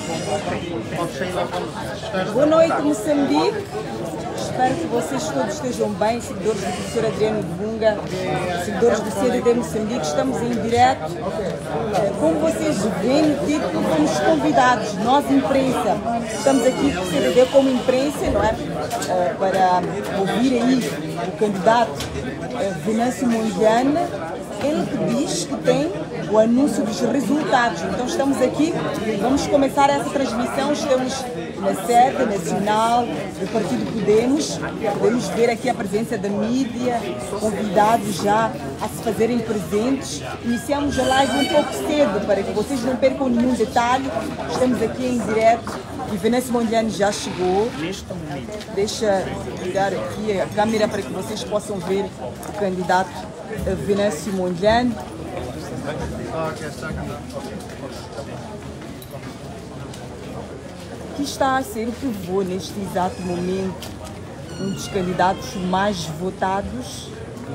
Boa noite, Moçambique. Espero que vocês todos estejam bem, seguidores do professor Adriano Bunga, seguidores do CDD Moçambique. Estamos em direto. Como vocês veem, fomos convidados, nós, imprensa, estamos aqui com o CDD como imprensa, não é? Para ouvir aí o candidato Venâncio Mondlane, ele que diz que tem o anúncio dos resultados. Então estamos aqui, vamos começar essa transmissão, estamos na sede nacional do Partido Podemos ver aqui a presença da mídia, convidados já a se fazerem presentes. Iniciamos a live um pouco cedo para que vocês não percam nenhum detalhe. Estamos aqui em direto e Venâncio Mondlane já chegou. Deixa ligar aqui a câmera para que vocês possam ver o candidato Venâncio Mondlane. Que está a ser o pivô neste exato momento, um dos candidatos mais votados.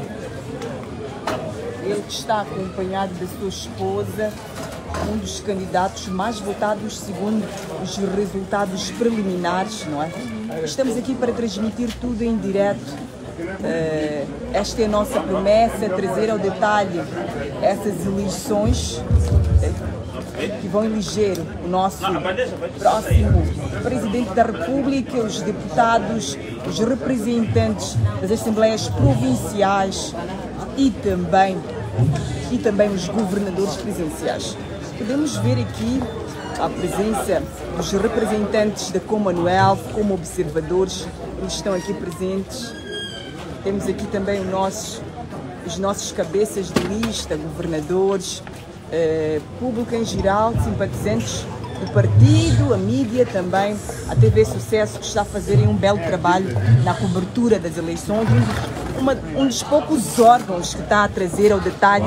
Ele que está acompanhado da sua esposa, um dos candidatos mais votados segundo os resultados preliminares, não é? Estamos aqui para transmitir tudo em direto. Esta é a nossa promessa, trazer ao detalhe essas eleições que vão eleger o nosso próximo Presidente da República, os deputados, os representantes das Assembleias Provinciais e também os governadores presidenciais. Podemos ver aqui a presença dos representantes da Commonwealth como observadores, eles estão aqui presentes. Temos aqui também os nossos cabeças de lista, governadores, público em geral, simpatizantes do partido, a mídia também, a TV Sucesso, que está a fazerem um belo trabalho na cobertura das eleições, um dos poucos órgãos que está a trazer ao detalhe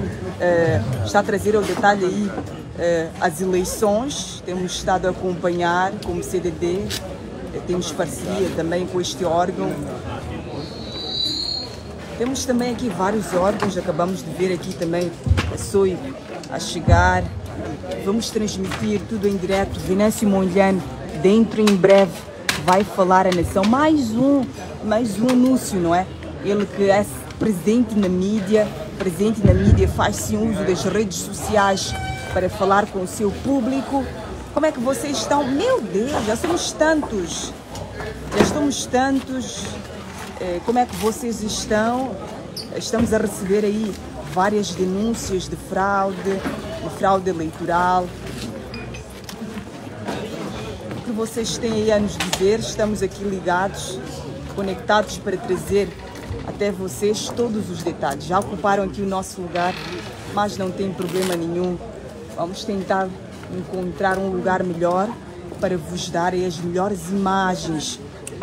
aí, as eleições. Temos estado a acompanhar como CDD, temos parceria também com este órgão. Temos também aqui vários órgãos, acabamos de ver aqui também a SOI a chegar. Vamos transmitir tudo em direto. Venâncio Mondlane, dentro em breve, vai falar à nação. Mais um anúncio, não é? Ele que é presente na mídia, faz-se uso das redes sociais para falar com o seu público. Como é que vocês estão? Meu Deus, já somos tantos. Como é que vocês estão? Estamos a receber aí várias denúncias de fraude eleitoral. O que vocês têm aí a nos dizer? Estamos aqui ligados, conectados para trazer até vocês todos os detalhes. Já ocuparam aqui o nosso lugar, mas não tem problema nenhum. Vamos tentar encontrar um lugar melhor para vos dar aí as melhores imagens.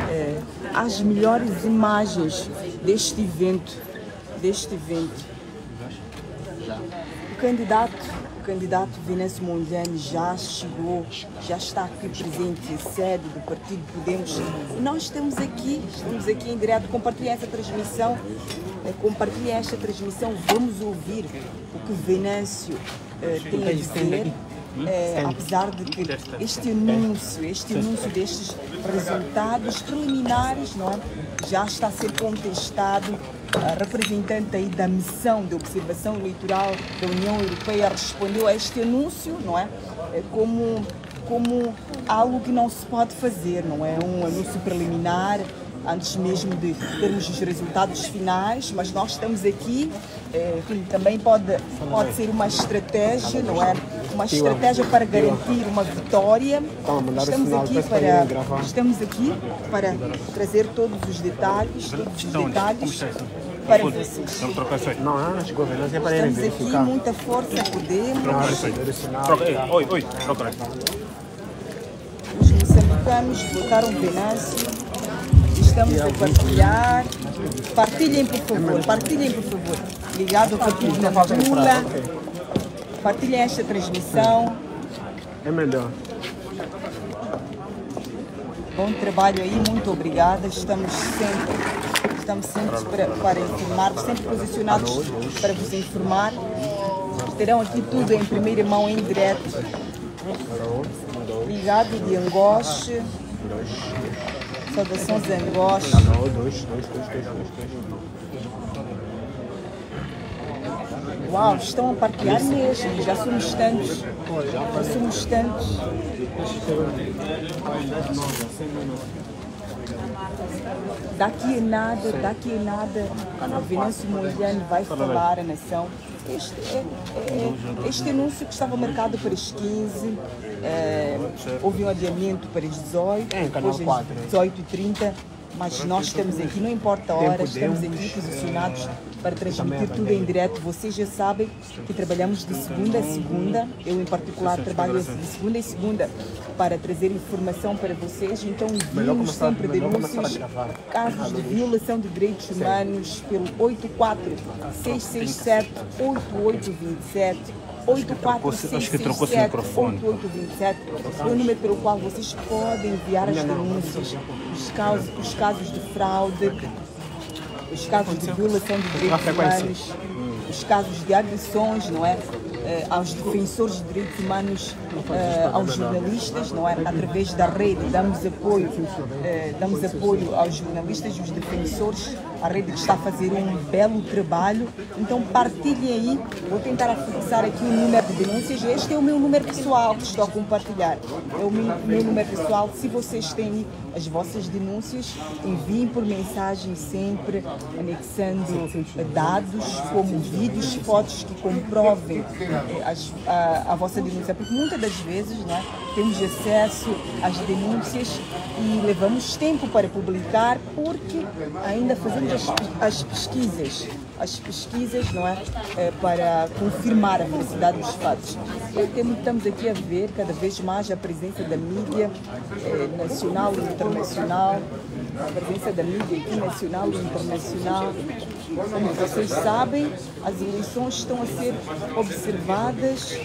Deste evento. O candidato Venâncio Mondlane já chegou, já está aqui presente em sede do Partido Podemos. Nós estamos aqui em direto. Compartilhem esta transmissão, vamos ouvir o que Venâncio tem a dizer. Apesar de que este anúncio destes resultados preliminares, não é, já está a ser contestado. A representante aí da missão de observação eleitoral da União Europeia respondeu a este anúncio, não é, como algo que não se pode fazer, não é um anúncio preliminar, antes mesmo de termos os resultados finais, mas nós estamos aqui, também pode ser uma estratégia, não é? Uma estratégia para garantir uma vitória. Estamos aqui para trazer todos os detalhes para vocês. Estamos aqui, muita força, Podemos. Os moçambicanos votaram Venâncio. Estamos a partilhar. Partilhem, por favor. Ligado ao Partido da Lula. Partilhem esta transmissão. É melhor. Bom trabalho aí, muito obrigada. Estamos sempre para informar, sempre posicionados para vos informar. Terão aqui tudo em primeira mão, em direto. obrigado de Angoche. Saudações de Angoche. Dois. Uau, estão a partilhar mesmo, já somos tantos. Já somos tantos. Daqui a nada, a Venâncio Mondlane vai falar a nação. Este anúncio que estava marcado para as 15, houve um adiamento para as 18, depois às 18h30, mas nós estamos aqui, não importa a hora, estamos aqui posicionados para transmitir tudo em direto. Vocês já sabem que trabalhamos de segunda a segunda, eu em particular trabalho de segunda a segunda para trazer informação para vocês, então enviamos sempre denúncias, casos de violação de direitos humanos pelo 84-667-8827, 84-667-8827, é o número pelo qual vocês podem enviar as denúncias, os casos de fraude, os casos de violação de direitos humanos, os casos de agressões, não é? Aos defensores de direitos humanos, aos jornalistas, não é? Através da rede damos apoio aos jornalistas e aos defensores, a rede que está a fazer um belo trabalho, então partilhem aí, vou tentar fixar aqui o número de denúncias, este é o meu número pessoal que estou a compartilhar, é o meu número pessoal, se vocês têm as vossas denúncias, enviem por mensagem sempre, anexando dados como vídeos, fotos que comprovem a vossa denúncia, porque muitas das vezes, né, temos acesso às denúncias e levamos tempo para publicar porque ainda fazemos as pesquisas, não é? Para confirmar a veracidade dos fatos. Estamos aqui a ver cada vez mais a presença da mídia nacional e internacional, a presença da mídia aqui nacional e internacional. Como vocês sabem, as eleições estão a ser observadas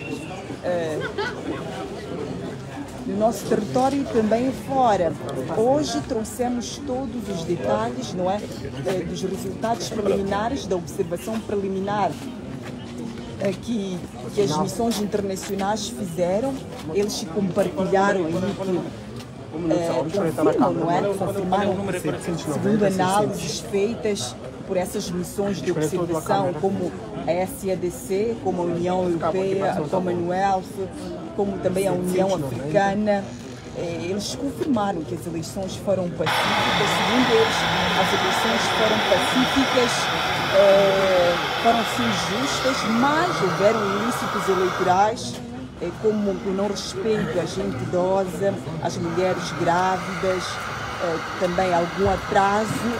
no nosso território e também fora. Hoje trouxemos todos os detalhes, não é, dos resultados preliminares, da observação preliminar que as missões internacionais fizeram. Eles compartilharam aí confirmam, não é? Confirmaram, segundo análises feitas por essas missões de observação, como a SADC, como a União Europeia, a Commonwealth, como também a União Africana. Eles confirmaram que as eleições foram pacíficas. Segundo eles, as eleições foram pacíficas, foram sim justas, mas houveram ilícitos eleitorais, como o não respeito à gente idosa, às mulheres grávidas, também algum atraso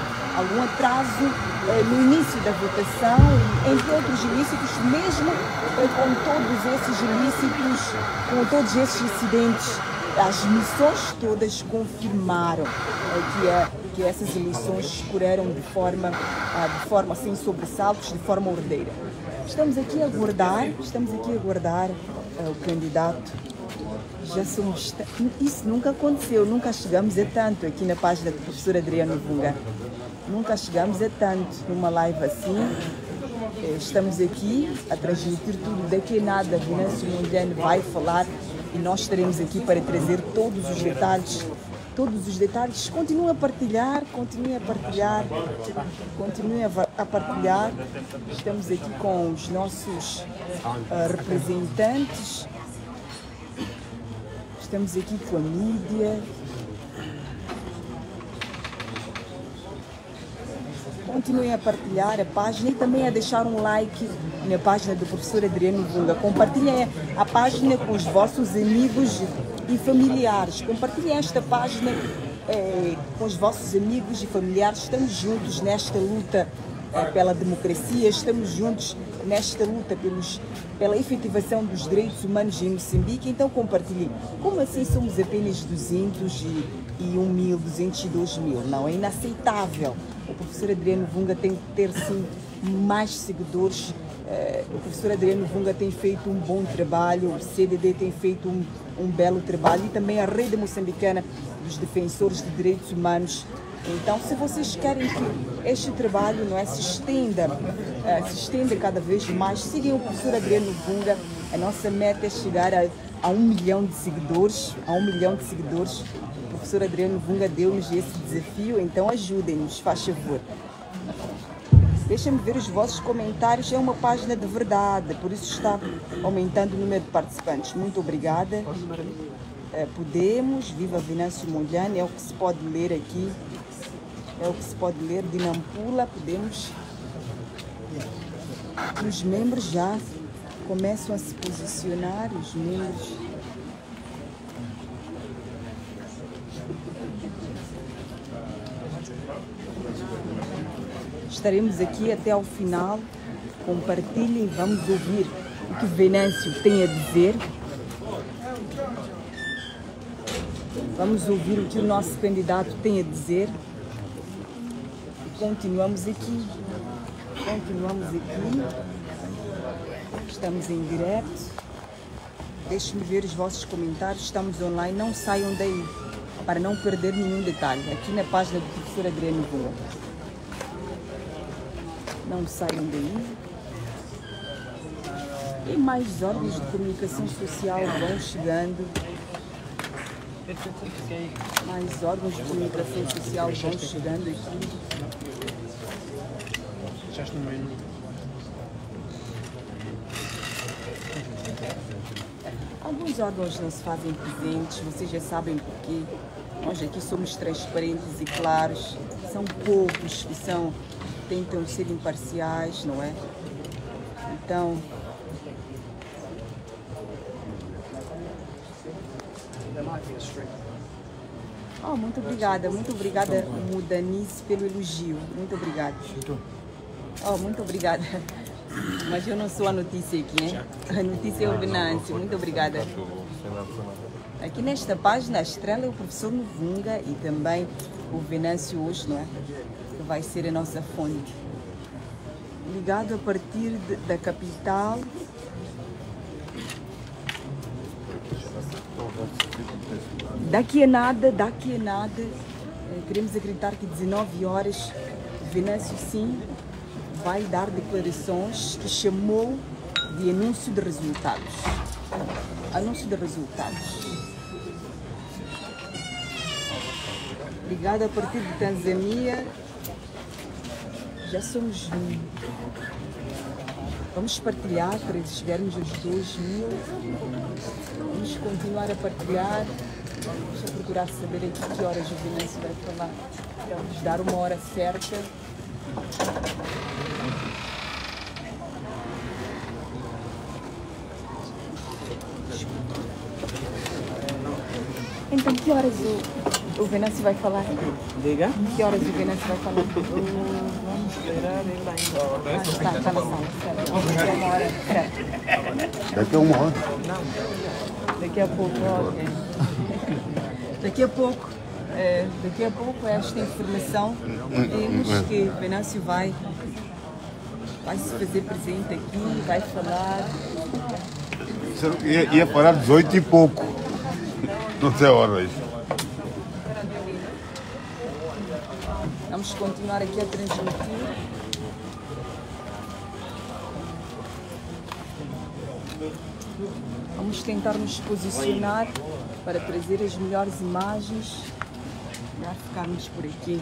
no início da votação, entre outros ilícitos, mesmo com todos esses incidentes, as missões todas confirmaram que essas eleições correram de forma sem sobressaltos, de forma ordeira. Estamos aqui a aguardar o candidato. Já somos... Isso nunca aconteceu, nunca chegamos a tanto aqui na página do professor Adriano Vunga. Nunca chegamos a tanto numa live assim. Estamos aqui a transmitir tudo. Daqui a nada, Venâncio Mondlane vai falar e nós estaremos aqui para trazer todos os detalhes. Continuem a partilhar. Estamos aqui com os nossos representantes. Estamos aqui com a mídia. Continuem a partilhar a página e também a deixar um like na página do professor Adriano Vunga. Compartilhem a página com os vossos amigos e familiares. Compartilhem esta página com os vossos amigos e familiares. Estamos juntos nesta luta pela democracia, estamos juntos nesta luta pela efetivação dos direitos humanos em Moçambique. Então compartilhem. Como assim somos apenas 201 mil, 202 mil? Não, é inaceitável. O professor Adriano Vunga tem que ter, sim, mais seguidores. O professor Adriano Vunga tem feito um bom trabalho, o CDD tem feito um belo trabalho e também a Rede Moçambicana dos Defensores de Direitos Humanos. Então, se vocês querem que este trabalho, não é, se estenda cada vez mais, sigam o professor Adriano Vunga. A nossa meta é chegar a a 1 milhão de seguidores, o professor Adriano Vunga deu-nos esse desafio, então ajudem-nos, faz favor. Deixem-me ver os vossos comentários, é uma página de verdade, por isso está aumentando o número de participantes. Muito obrigada. Podemos, viva Venâncio Mondlane, é o que se pode ler aqui, é o que se pode ler de Nampula, podemos. Os membros já começam a se posicionar, os membros. Estaremos aqui até ao final. Compartilhem, vamos ouvir o que Venâncio tem a dizer. Vamos ouvir o que o nosso candidato tem a dizer. E continuamos aqui. Estamos em direto. Deixem-me ver os vossos comentários. Estamos online. Não saiam daí para não perder nenhum detalhe. Aqui na página do professor Adriano Vunga. Não saiam daí. E mais órgãos de comunicação social vão chegando. Mais órgãos de comunicação social vão chegando aqui. Alguns órgãos não se fazem presentes, vocês já sabem porquê. Nós aqui somos transparentes e claros. São poucos que tentam ser imparciais, não é? Então, muito obrigada Mudanice pelo elogio, muito obrigada. Muito obrigada. Mas eu não sou a notícia aqui, hein? A notícia é o Venâncio, muito obrigada. Aqui nesta página, a estrela é o professor Vunga e também o Venâncio hoje, não é? Que vai ser a nossa fonte. Ligado a partir da capital. Daqui a nada, queremos acreditar que 19 horas, Venâncio sim vai dar declarações que chamou de anúncio de resultados. Anúncio de resultados. Ligado a partir de Tanzânia, já somos. Vamos partilhar para chegarmos aos 2.000. Vamos continuar a partilhar. Deixa eu procurar saber aqui que horas o Venâncio vai falar. Vamos dar uma hora certa. Então, que horas o Venâncio vai falar? Diga. Que horas o Venâncio vai falar? Vamos esperar ele ainda. Está na sala, certo. Daqui a uma hora, certo. Daqui a uma hora? Não. Daqui a pouco, ok. Daqui a pouco esta informação temos que o Venâncio vai se fazer presente aqui, vai falar. Ia falar 18 e pouco. Não sei a hora isso. Vamos continuar aqui a transmitir. Vamos tentar nos posicionar para trazer as melhores imagens. Já ficarmos por aqui.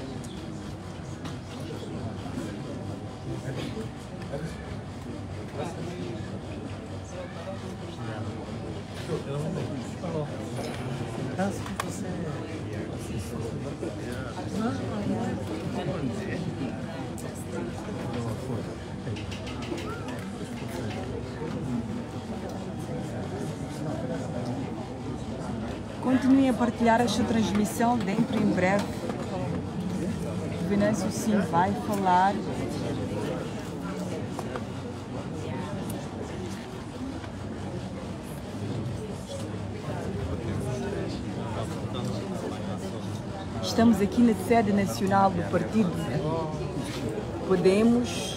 Continuem a partilhar esta transmissão dentro em breve. O Venâncio sim vai falar. Estamos aqui na sede nacional do partido Podemos.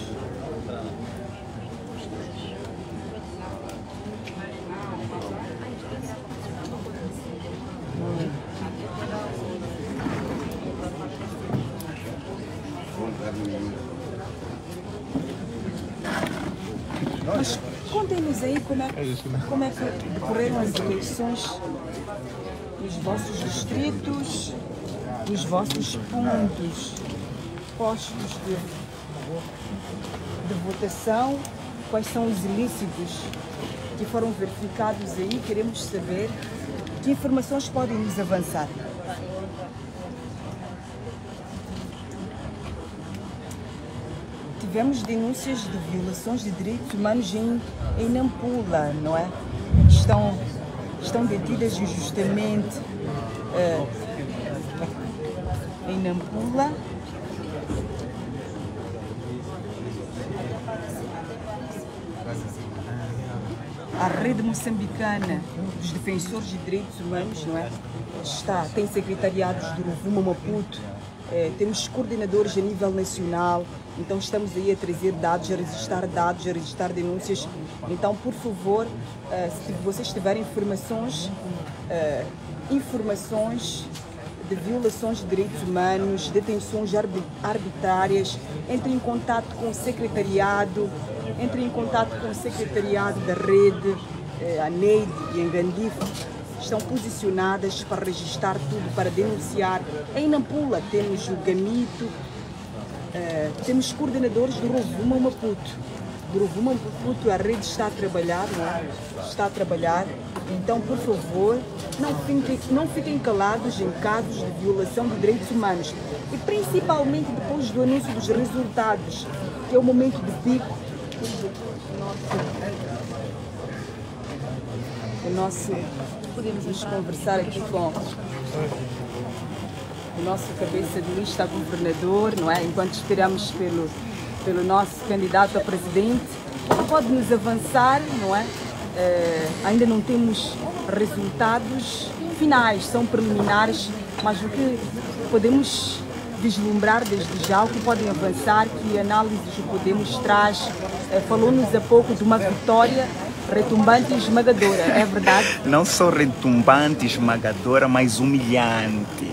Mas contem-nos aí como é que decorreram as eleições nos vossos distritos, nos vossos pontos, postos de votação, quais são os ilícitos que foram verificados aí. Queremos saber que informações podem nos avançar. Tivemos denúncias de violações de direitos humanos em Nampula, não é? Estão detidas injustamente em Nampula. A rede moçambicana dos defensores de direitos humanos, não é? Tem secretariados do Rovuma, Maputo, temos coordenadores a nível nacional, então estamos aí a trazer dados, a registrar denúncias. Então, por favor, se vocês tiverem informações de violações de direitos humanos, detenções arbitrárias, entre em contato com o secretariado, da rede, a Neide e a Ngandif. Estão posicionadas para registrar tudo, para denunciar. Em Nampula temos o Gamito, temos coordenadores do Rovuma Maputo. Do Rovuma Maputo a rede está a trabalhar, não é? Está a trabalhar. Então, por favor, não fiquem calados em casos de violação de direitos humanos. E principalmente depois do anúncio dos resultados, que é o momento de pico. Podemos conversar aqui com o nosso cabeça de lista a governador, não é? Enquanto esperamos pelo nosso candidato a presidente. Pode nos avançar, não é? Ainda não temos resultados finais, são preliminares, mas o que podemos vislumbrar desde já, o que podem avançar, que análises o Podemos traz, falou-nos há pouco de uma vitória retumbante e esmagadora, é verdade? Não só retumbante e esmagadora, mas humilhante.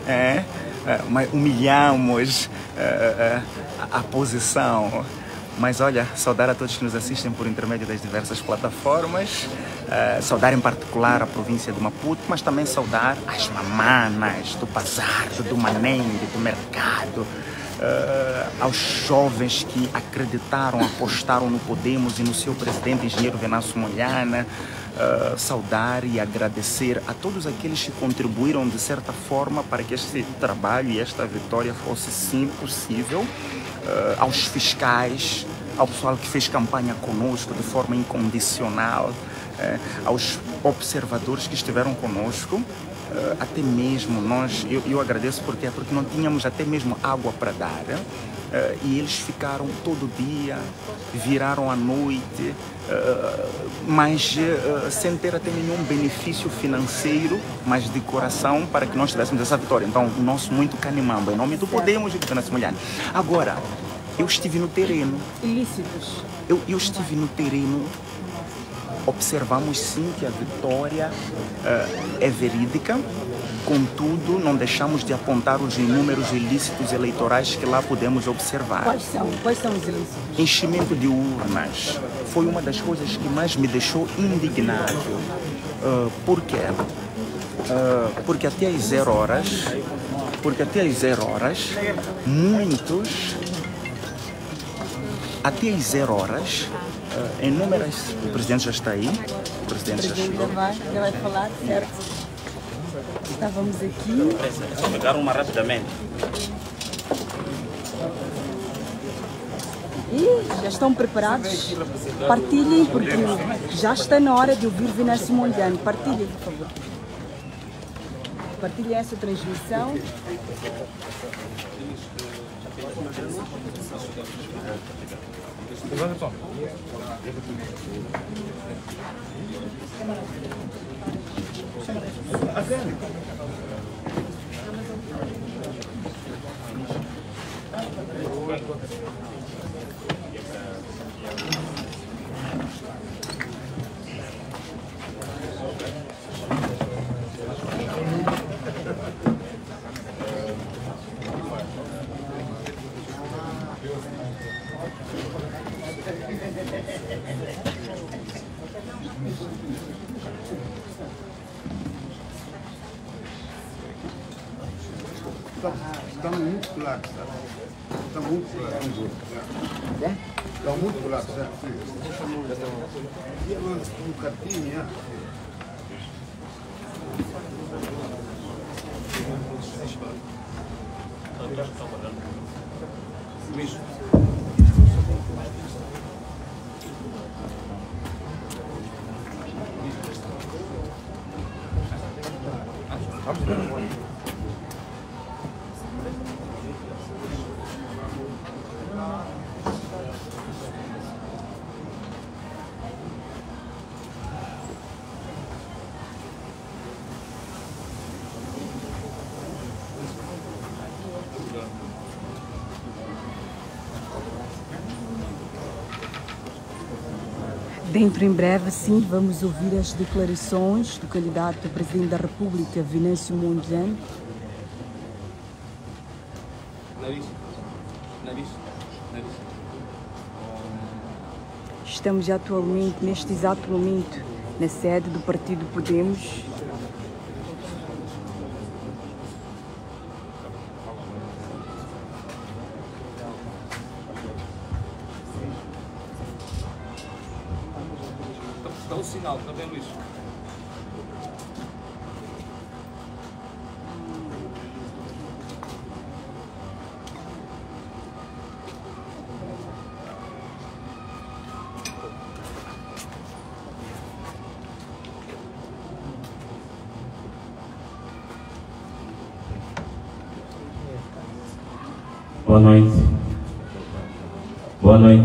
Humilhamos a posição. Mas olha, saudar a todos que nos assistem por intermédio das diversas plataformas, saudar em particular a província de Maputo, mas também saudar as mamanas do bazar, do Manengue, do mercado, aos jovens que acreditaram, apostaram no Podemos e no seu presidente, engenheiro Venâncio Mondlane, saudar e agradecer a todos aqueles que contribuíram de certa forma para que este trabalho e esta vitória fosse sim possível, aos fiscais, ao pessoal que fez campanha conosco de forma incondicional, aos observadores que estiveram conosco, até mesmo eu agradeço porque não tínhamos até mesmo água para dar, e eles ficaram todo dia, viraram à noite, mas sem ter até nenhum benefício financeiro, mas de coração, para que nós tivéssemos essa vitória. Então, o nosso muito canimamba, em nome do Podemos e do Venâncio Mondlane. Agora, eu estive no terreno. Ilícitos. Eu estive no terreno. Observamos sim que a vitória é verídica, contudo não deixamos de apontar os inúmeros ilícitos eleitorais que lá podemos observar. Quais são os ilícitos? Enchimento de urnas foi uma das coisas que mais me deixou indignado. Por quê? Porque até às 0 horas, muitos, até às 0 horas, inúmeras. O presidente já está aí. O presidente já chegou. Já vai falar, certo? Estávamos aqui. Pegaram uma rapidamente. E já estão preparados? Partilhem, porque já está na hora de ouvir Venâncio Mondlane. Partilhem, por favor. Partilhem essa transmissão. Estão muito claros, sabe? Estão muito claros. Estão muito claros, sabe? E um cartinho, Dentro em breve, sim, vamos ouvir as declarações do candidato a presidente da República, Venâncio Mondlane. Estamos atualmente, neste exato momento, na sede do Partido Podemos. Dá um sinal, está bem, Luís? Boa noite. Boa noite.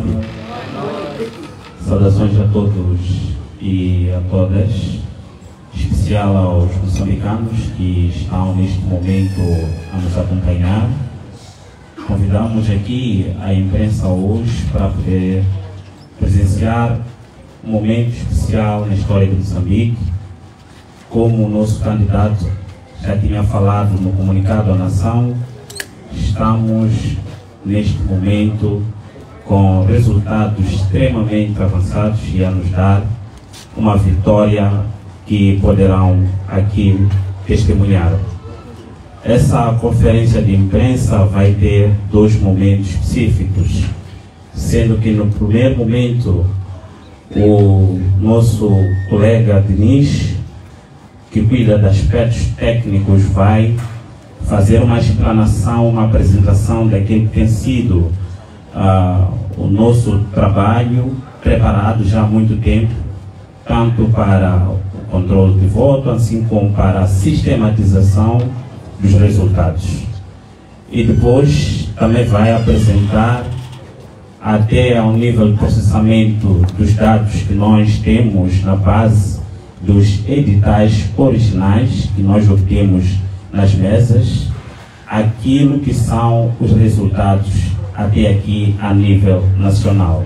Saudações a todos e a todas, em especial aos moçambicanos que estão neste momento a nos acompanhar. Convidamos aqui a imprensa hoje para poder presenciar um momento especial na história de Moçambique. Como o nosso candidato já tinha falado no comunicado à nação, estamos neste momento com resultados extremamente avançados e a nos dar uma vitória que poderão aqui testemunhar. Essa conferência de imprensa vai ter dois momentos específicos, sendo que no primeiro momento o nosso colega Diniz, que cuida de aspectos técnicos, vai fazer uma explanação, uma apresentação daquilo que tem sido o nosso trabalho preparado já há muito tempo, tanto para o controle de voto, assim como para a sistematização dos resultados. E depois também vai apresentar até ao nível de processamento dos dados que nós temos na base dos editais originais que nós obtemos nas mesas, aquilo que são os resultados até aqui a nível nacional.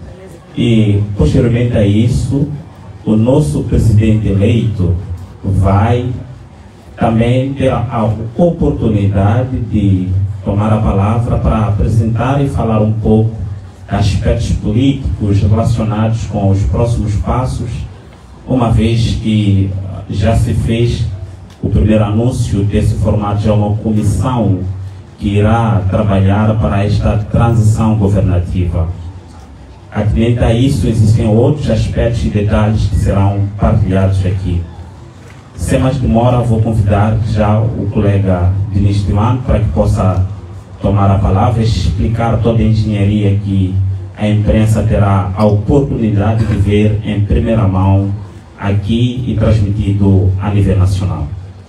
E posteriormente a isso, o nosso presidente eleito vai também ter a oportunidade de tomar a palavra para apresentar e falar um pouco de aspectos políticos relacionados com os próximos passos, uma vez que já se fez o primeiro anúncio desse formato, já uma comissão que irá trabalhar para esta transição governativa. Atinente a isso, existem outros aspectos e detalhes que serão partilhados aqui. Sem mais demora, vou convidar já o colega Diniz Timano para que possa tomar a palavra e explicar toda a engenharia que a imprensa terá a oportunidade de ver em primeira mão aqui e transmitido a nível nacional.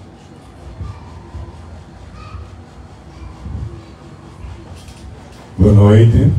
Boa noite.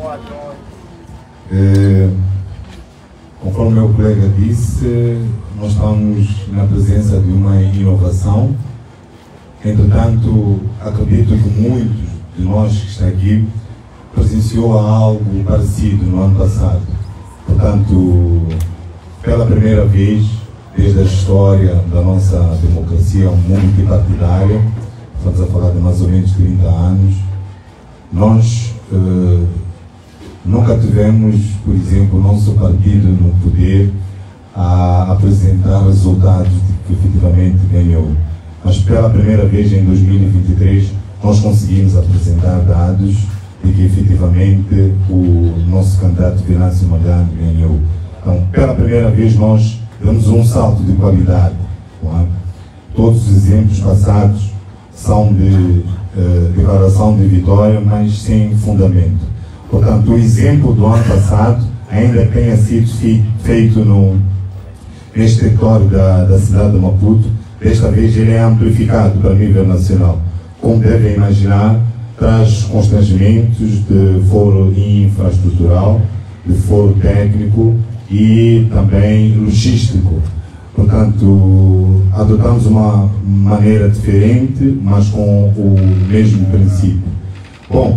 Conforme meu colega disse, nós estamos na presença de uma inovação. Entretanto, acredito que muitos de nós que estão aqui presenciou algo parecido no ano passado. Portanto, pela primeira vez, desde a história da nossa democracia multipartidária, estamos a falar de mais ou menos 30 anos, nós nunca tivemos, por exemplo, o nosso partido no poder a apresentar resultados que efetivamente ganhou. Mas pela primeira vez em 2023 nós conseguimos apresentar dados de que efetivamente o nosso candidato Venâncio Malhano ganhou. Então, pela primeira vez, nós damos um salto de qualidade. Não é? Todos os exemplos passados são de declaração de vitória, mas sem fundamento. Portanto, o exemplo do ano passado, ainda que tenha sido feito neste território da cidade de Maputo, desta vez ele é amplificado para nível nacional. Como devem imaginar, traz constrangimentos de foro infraestrutural, de foro técnico e também logístico. Portanto, adotamos uma maneira diferente, mas com o mesmo princípio. Bom,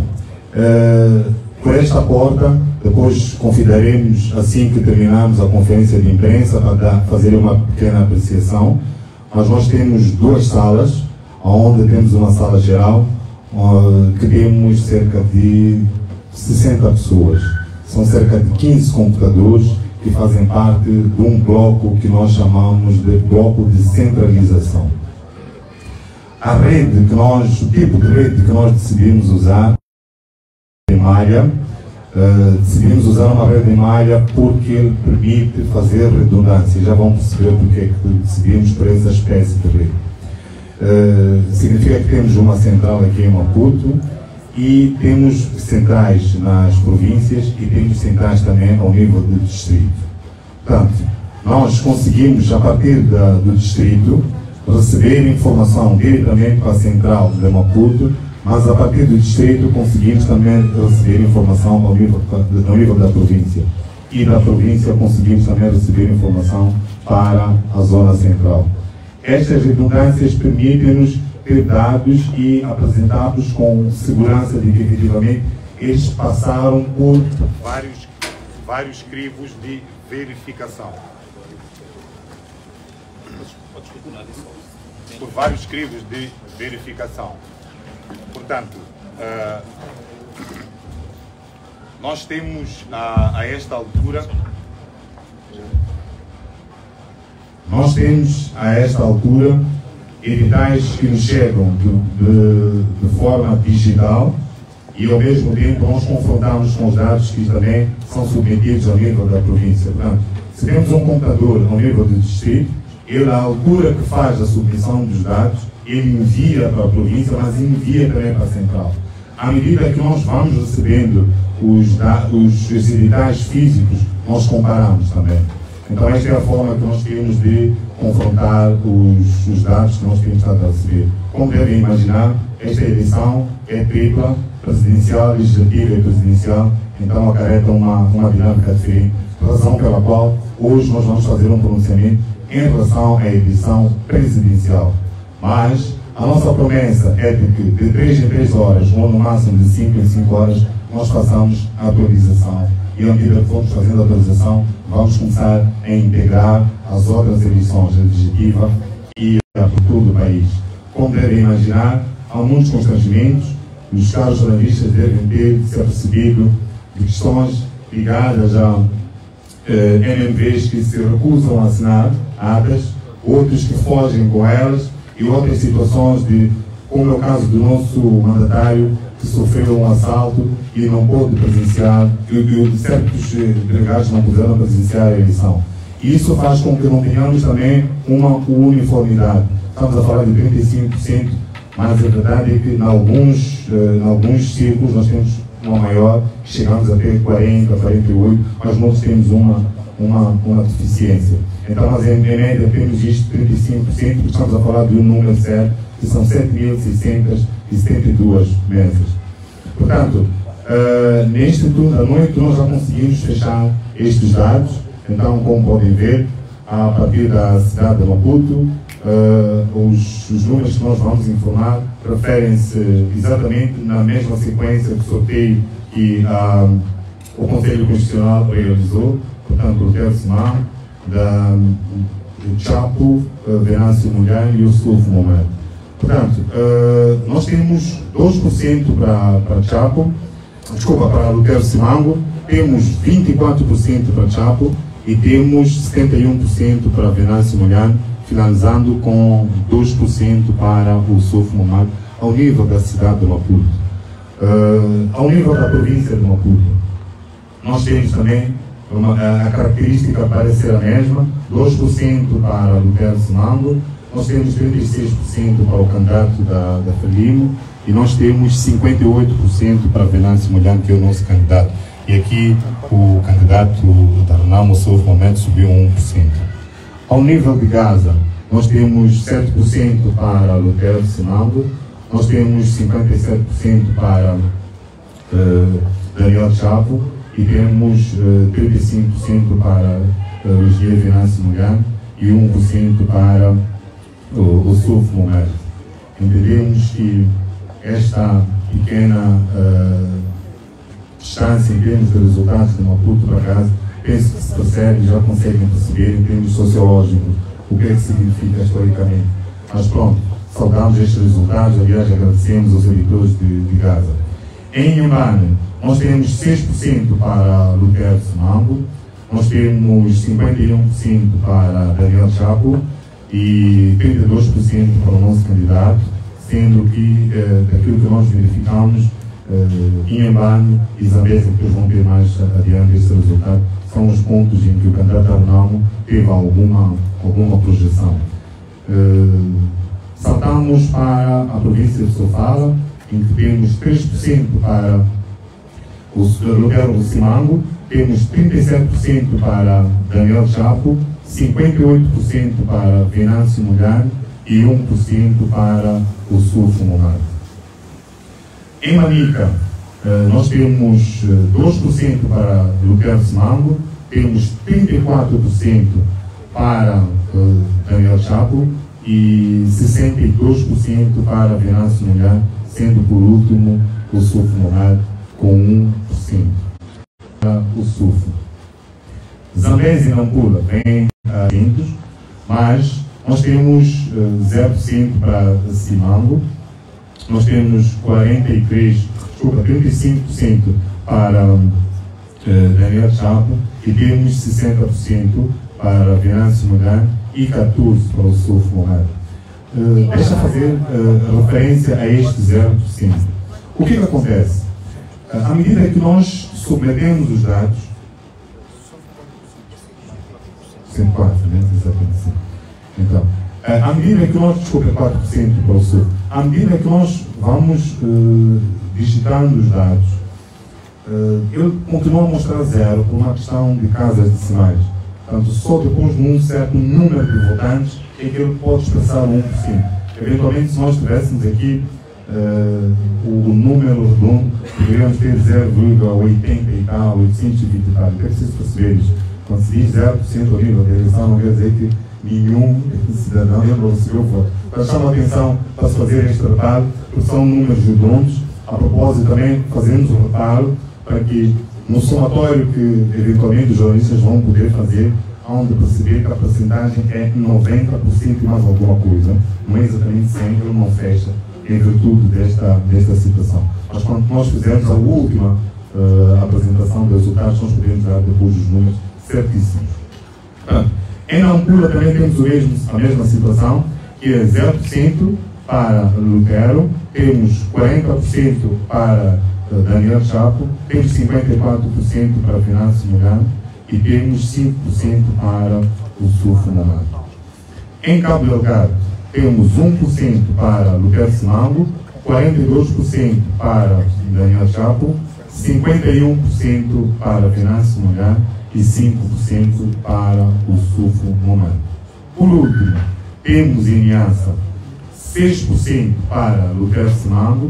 por esta porta, depois convidaremos, assim que terminarmos a conferência de imprensa, para fazer uma pequena apreciação. Mas nós temos duas salas, onde temos uma sala geral, que temos cerca de 60 pessoas. São cerca de 15 computadores que fazem parte de um bloco que nós chamamos de bloco de centralização. A rede que nós, o tipo de rede que nós decidimos usar em malha, decidimos usar uma rede em malha porque ele permite fazer redundância. Já vão perceber porque é que decidimos por essa espécie de rede. Significa que temos uma central aqui em Maputo e temos centrais nas províncias e temos centrais também ao nível do distrito. Portanto, nós conseguimos, a partir do distrito, receber informação diretamente para a central de Maputo, mas a partir do distrito conseguimos também receber informação ao nível da província. E da província conseguimos também receber informação para a zona central. Estas redundâncias permitem-nos ter dados e apresentá-los com segurança de que, efetivamente, eles passaram por vários crivos de verificação. Por vários crivos de verificação. Portanto, nós temos a esta altura editais que nos chegam de forma digital e ao mesmo tempo nós confrontamos com os dados que também são submetidos ao nível da província. Portanto, se temos um computador ao nível do distrito, ele, à altura que faz a submissão dos dados, ele envia para a província, mas envia também para a central. À medida que nós vamos recebendo os editais físicos, nós comparamos também. Então esta é a forma que nós temos de confrontar os dados que nós temos estado a receber. Como devem imaginar, esta edição é tripla, presidencial, legislativa e presidencial, então acarreta uma dinâmica diferente, razão pela qual hoje nós vamos fazer um pronunciamento em relação à edição presidencial. Mas a nossa promessa é de que de 3 em 3 horas, ou no máximo de 5 em 5 horas, nós façamos a atualização. E à medida que formos fazendo a atualização, vamos começar a integrar as outras edições, a legislativa e a todo do país. Como devem imaginar, há muitos constrangimentos, os caros jornalistas devem ter se apercebido de questões ligadas a MMVs que se recusam a assinar atas, outros que fogem com elas e outras situações como é o caso do nosso mandatário que sofreu um assalto e não pôde presenciar, e certos delegados não puderam presenciar a eleição. E isso faz com que não tenhamos também uma uniformidade. Estamos a falar de 35%, mas a verdade é que em alguns círculos nós temos uma maior, chegamos até 40%, 48%, mas nós temos uma deficiência. Então, nós em média temos isto 35%, porque estamos a falar de um número certo, que são 7.672 mesas. Portanto, neste turno da noite nós já conseguimos fechar estes dados. Então, como podem ver, a partir da cidade de Maputo, os números que nós vamos informar referem-se exatamente na mesma sequência do sorteio que o Conselho Constitucional realizou, portanto, o Tercimar, do Chapo, Venâncio Malhano e o Sulfo Momento. Portanto, nós temos 2% para Chapo, para Lutero Simango, temos 24% para Chapo e temos 71% para Venâncio Malhano, finalizando com 2% para o Sulfo Momento, ao nível da cidade de Maputo. Ao nível da província de Maputo, nós temos também a característica parece ser a mesma, 2% para Lutero Simango, nós temos 36% para o candidato da Frelimo e nós temos 58% para Venâncio Molhano, que é o nosso candidato. E aqui o candidato da Renamo, no seu momento, subiu 1%. Ao nível de Gaza, nós temos 7% para Lutero Simango, nós temos 57% para Daniel Chapo e temos 35% para Lugia Venâncio Molhano e 1% para o Suf Momento. Entendemos que esta pequena distância em termos de resultados de Maputo para Gaza, penso que se percebe e já conseguem perceber em termos sociológicos o que é que significa historicamente. Mas pronto, saudamos estes resultados, aliás agradecemos aos eleitores de Gaza. Em Inhambane, nós temos 6% para Lutero Simango, nós temos 51% para Daniel Chapo e 32% para o nosso candidato, sendo que daquilo que nós verificamos, Inhambane e Zambésia, que vão ter mais adiante esse resultado, são os pontos em que o candidato Renamo teve alguma projeção. Saltamos para a província de Sofala, em que temos 3% para o Lutero Simango, temos 37% para Daniel Chapo, 58% para Venâncio Molhano e 1% para o Suf Momento. Em Manica, nós temos 2% para Lutero Simango, temos 34% para Daniel Chapo e 62% para Venâncio Molhano, sendo por último o Suf Momento com 1% para o Suf. Zambésia e Nampula vêm atentos, mas nós temos 0% para Simango, nós temos 35% para Daniel Chapo e temos 60% para Venâncio Molhano e 14% para o Suf Momento. Deixa fazer referência a este 0%. O que acontece? À medida que nós submetemos os dados, 104, né? Exatamente assim. Então, à medida que nós, desculpa, 4% para o Sul, à medida que nós vamos digitando os dados, ele continua a mostrar 0 por uma questão de casas decimais. Portanto, só depois de um certo número de votantes é que ele pode expressar 1%. Eventualmente, se nós tivéssemos aqui o número redondo, poderíamos ter 0,80 e tal, 820 e tal. É preciso perceber isto. Quando se diz 0% ao nível da eleição, não quer dizer que nenhum cidadão não recebeu voto. Mas chama a atenção para se fazer este reparo, porque são números redondos. A propósito, também fazemos um reparo para que, no somatório que eventualmente os jornalistas vão poder fazer, onde perceber que a porcentagem é 90% e mais alguma coisa, não é exatamente 100%, ele não fecha em virtude desta situação. Mas quando nós fizermos a última apresentação dos resultados, nós podemos dar depois os números certíssimos. Em Nampula também temos a mesma situação, que é 0% para Lutero, temos 40% para Daniel Chapo, temos 54% para Venâncio Molhano e temos 5% para o Suf Momento. Em Cabo Delgado, temos 1% para Lutero Simango, 42% para Daniel Chapo, 51% para Venâncio Molhano e 5% para o Suf Momento. Por último, temos em Niassa 6% para Lutero Simango,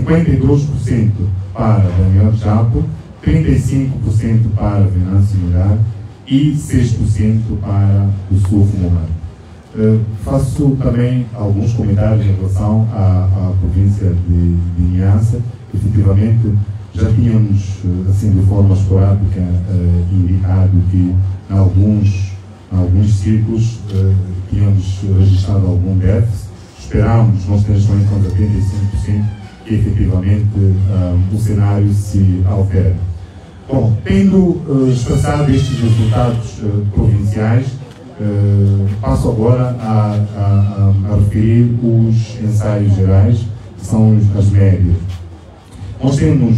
52% para Daniel Chapo, 35% para Venâncio Molhano e 6% para o Suf Momento. Faço também alguns comentários em relação à província de Niassa. Efetivamente, já tínhamos, assim de forma esporádica, indicado que em alguns círculos tínhamos registrado algum déficit. Esperamos, nós temos também contra 35%, que efetivamente o cenário se altere. Bom, tendo expressado estes resultados provinciais, passo agora a referir os ensaios gerais, são as médias. Nós temos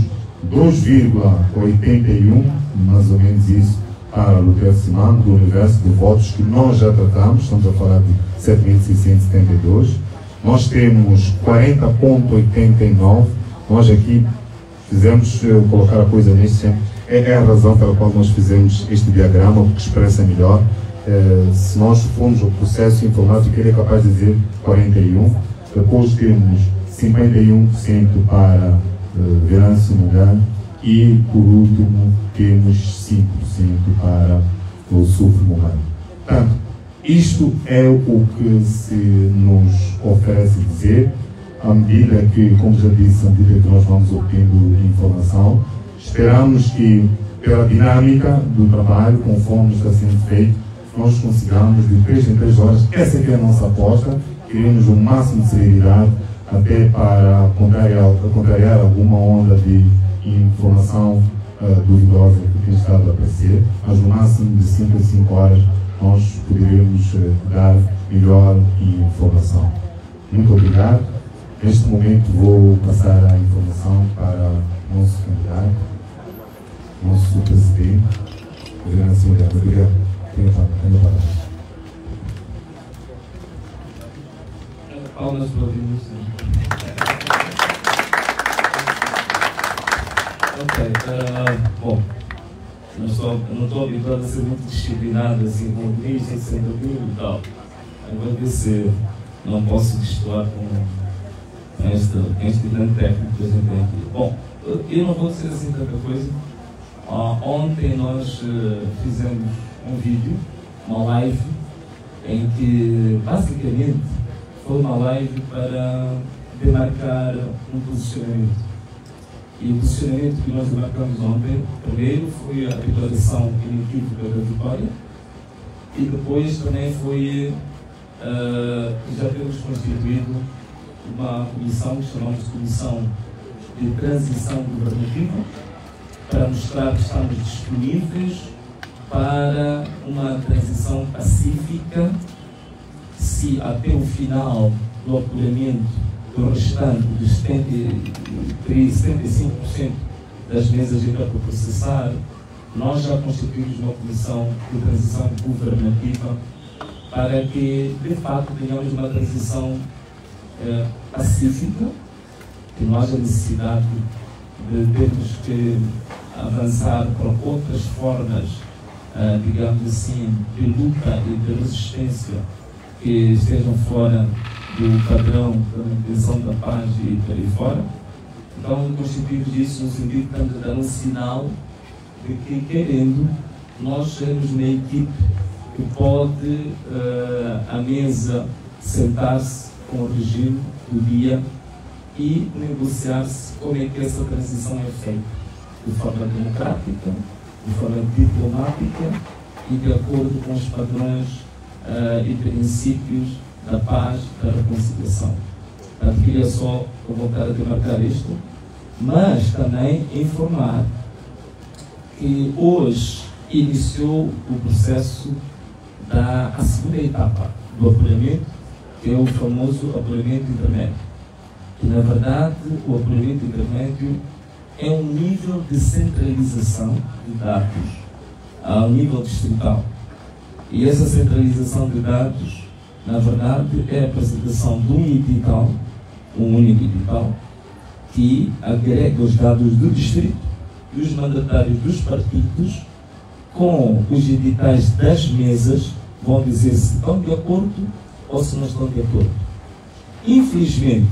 2,81, mais ou menos isso, para Lutero Simão, do universo de votos que nós já tratamos, estamos a falar de 7.672. Nós temos 40,89. Nós aqui fizemos colocar a coisa neste é a razão pela qual nós fizemos este diagrama, porque expressa melhor. Se nós formos o processo informático, ele é capaz de dizer 41. Depois temos 51% para Venâncio Mulher e, por último, temos 5% para o Sulfo Morano. Portanto, isto é o que se nos oferece dizer, à medida que, como já disse, à medida que nós vamos obtendo informação. Esperamos que, pela dinâmica do trabalho, conforme está sendo feito, nós consigamos de 3 em 3 horas. Essa é a nossa aposta. Queremos o máximo de celeridade, até para contrariar alguma onda de informação duvidosa que tem estado a aparecer, mas no máximo de 5 em 5 horas nós poderemos dar melhor informação. Muito obrigado. Neste momento vou passar a informação para o nosso candidato, nosso presidente, Venâncio Mulher. Obrigado. Tenha a palavra. Palmas para o Vinícius. Ok, bom, eu não estou habituado a ser muito disciplinado assim, com o Vinícius, sendo e tal. Agora ver se não posso destoar com este grande técnico que a gente tem aqui. Bom, eu não vou dizer assim tanta coisa. Ontem nós fizemos um vídeo, uma live, em que basicamente foi uma live para demarcar um posicionamento. E o posicionamento que nós demarcamos ontem, primeiro foi a declaração inequívoca da vitória, e depois também foi que já temos constituído uma comissão que chamamos de Comissão de Transição Governativa, para mostrar que estamos disponíveis para uma transição pacífica, se até o final do apuramento do restante de 75% das mesas ainda para processar, nós já constituímos uma comissão de transição governativa para que, de fato, tenhamos uma transição pacífica, que não haja necessidade de termos que avançar para outras formas, digamos assim, de luta e de resistência que estejam fora do padrão da manutenção da paz e por aí fora. Então, constituímos isso no sentido de estamos a dar um sinal de que, querendo, nós sermos uma equipe que pode, à mesa, sentar-se com o regime do dia e negociar-se como é que essa transição é feita, de forma democrática, de forma diplomática e de acordo com os padrões e princípios da paz e da reconciliação. Portanto, queria só voltar a demarcar isto, mas também informar que hoje iniciou o processo da segunda etapa do apuramento, que é o famoso apuramento intermédio. Que, na verdade, o apuramento intermédio é um nível de centralização de dados ao nível distrital. E essa centralização de dados, na verdade, é a apresentação de um edital, um único edital, que agrega os dados do distrito e os mandatários dos partidos com os editais das mesas, vão dizer se estão de acordo ou se não estão de acordo. Infelizmente,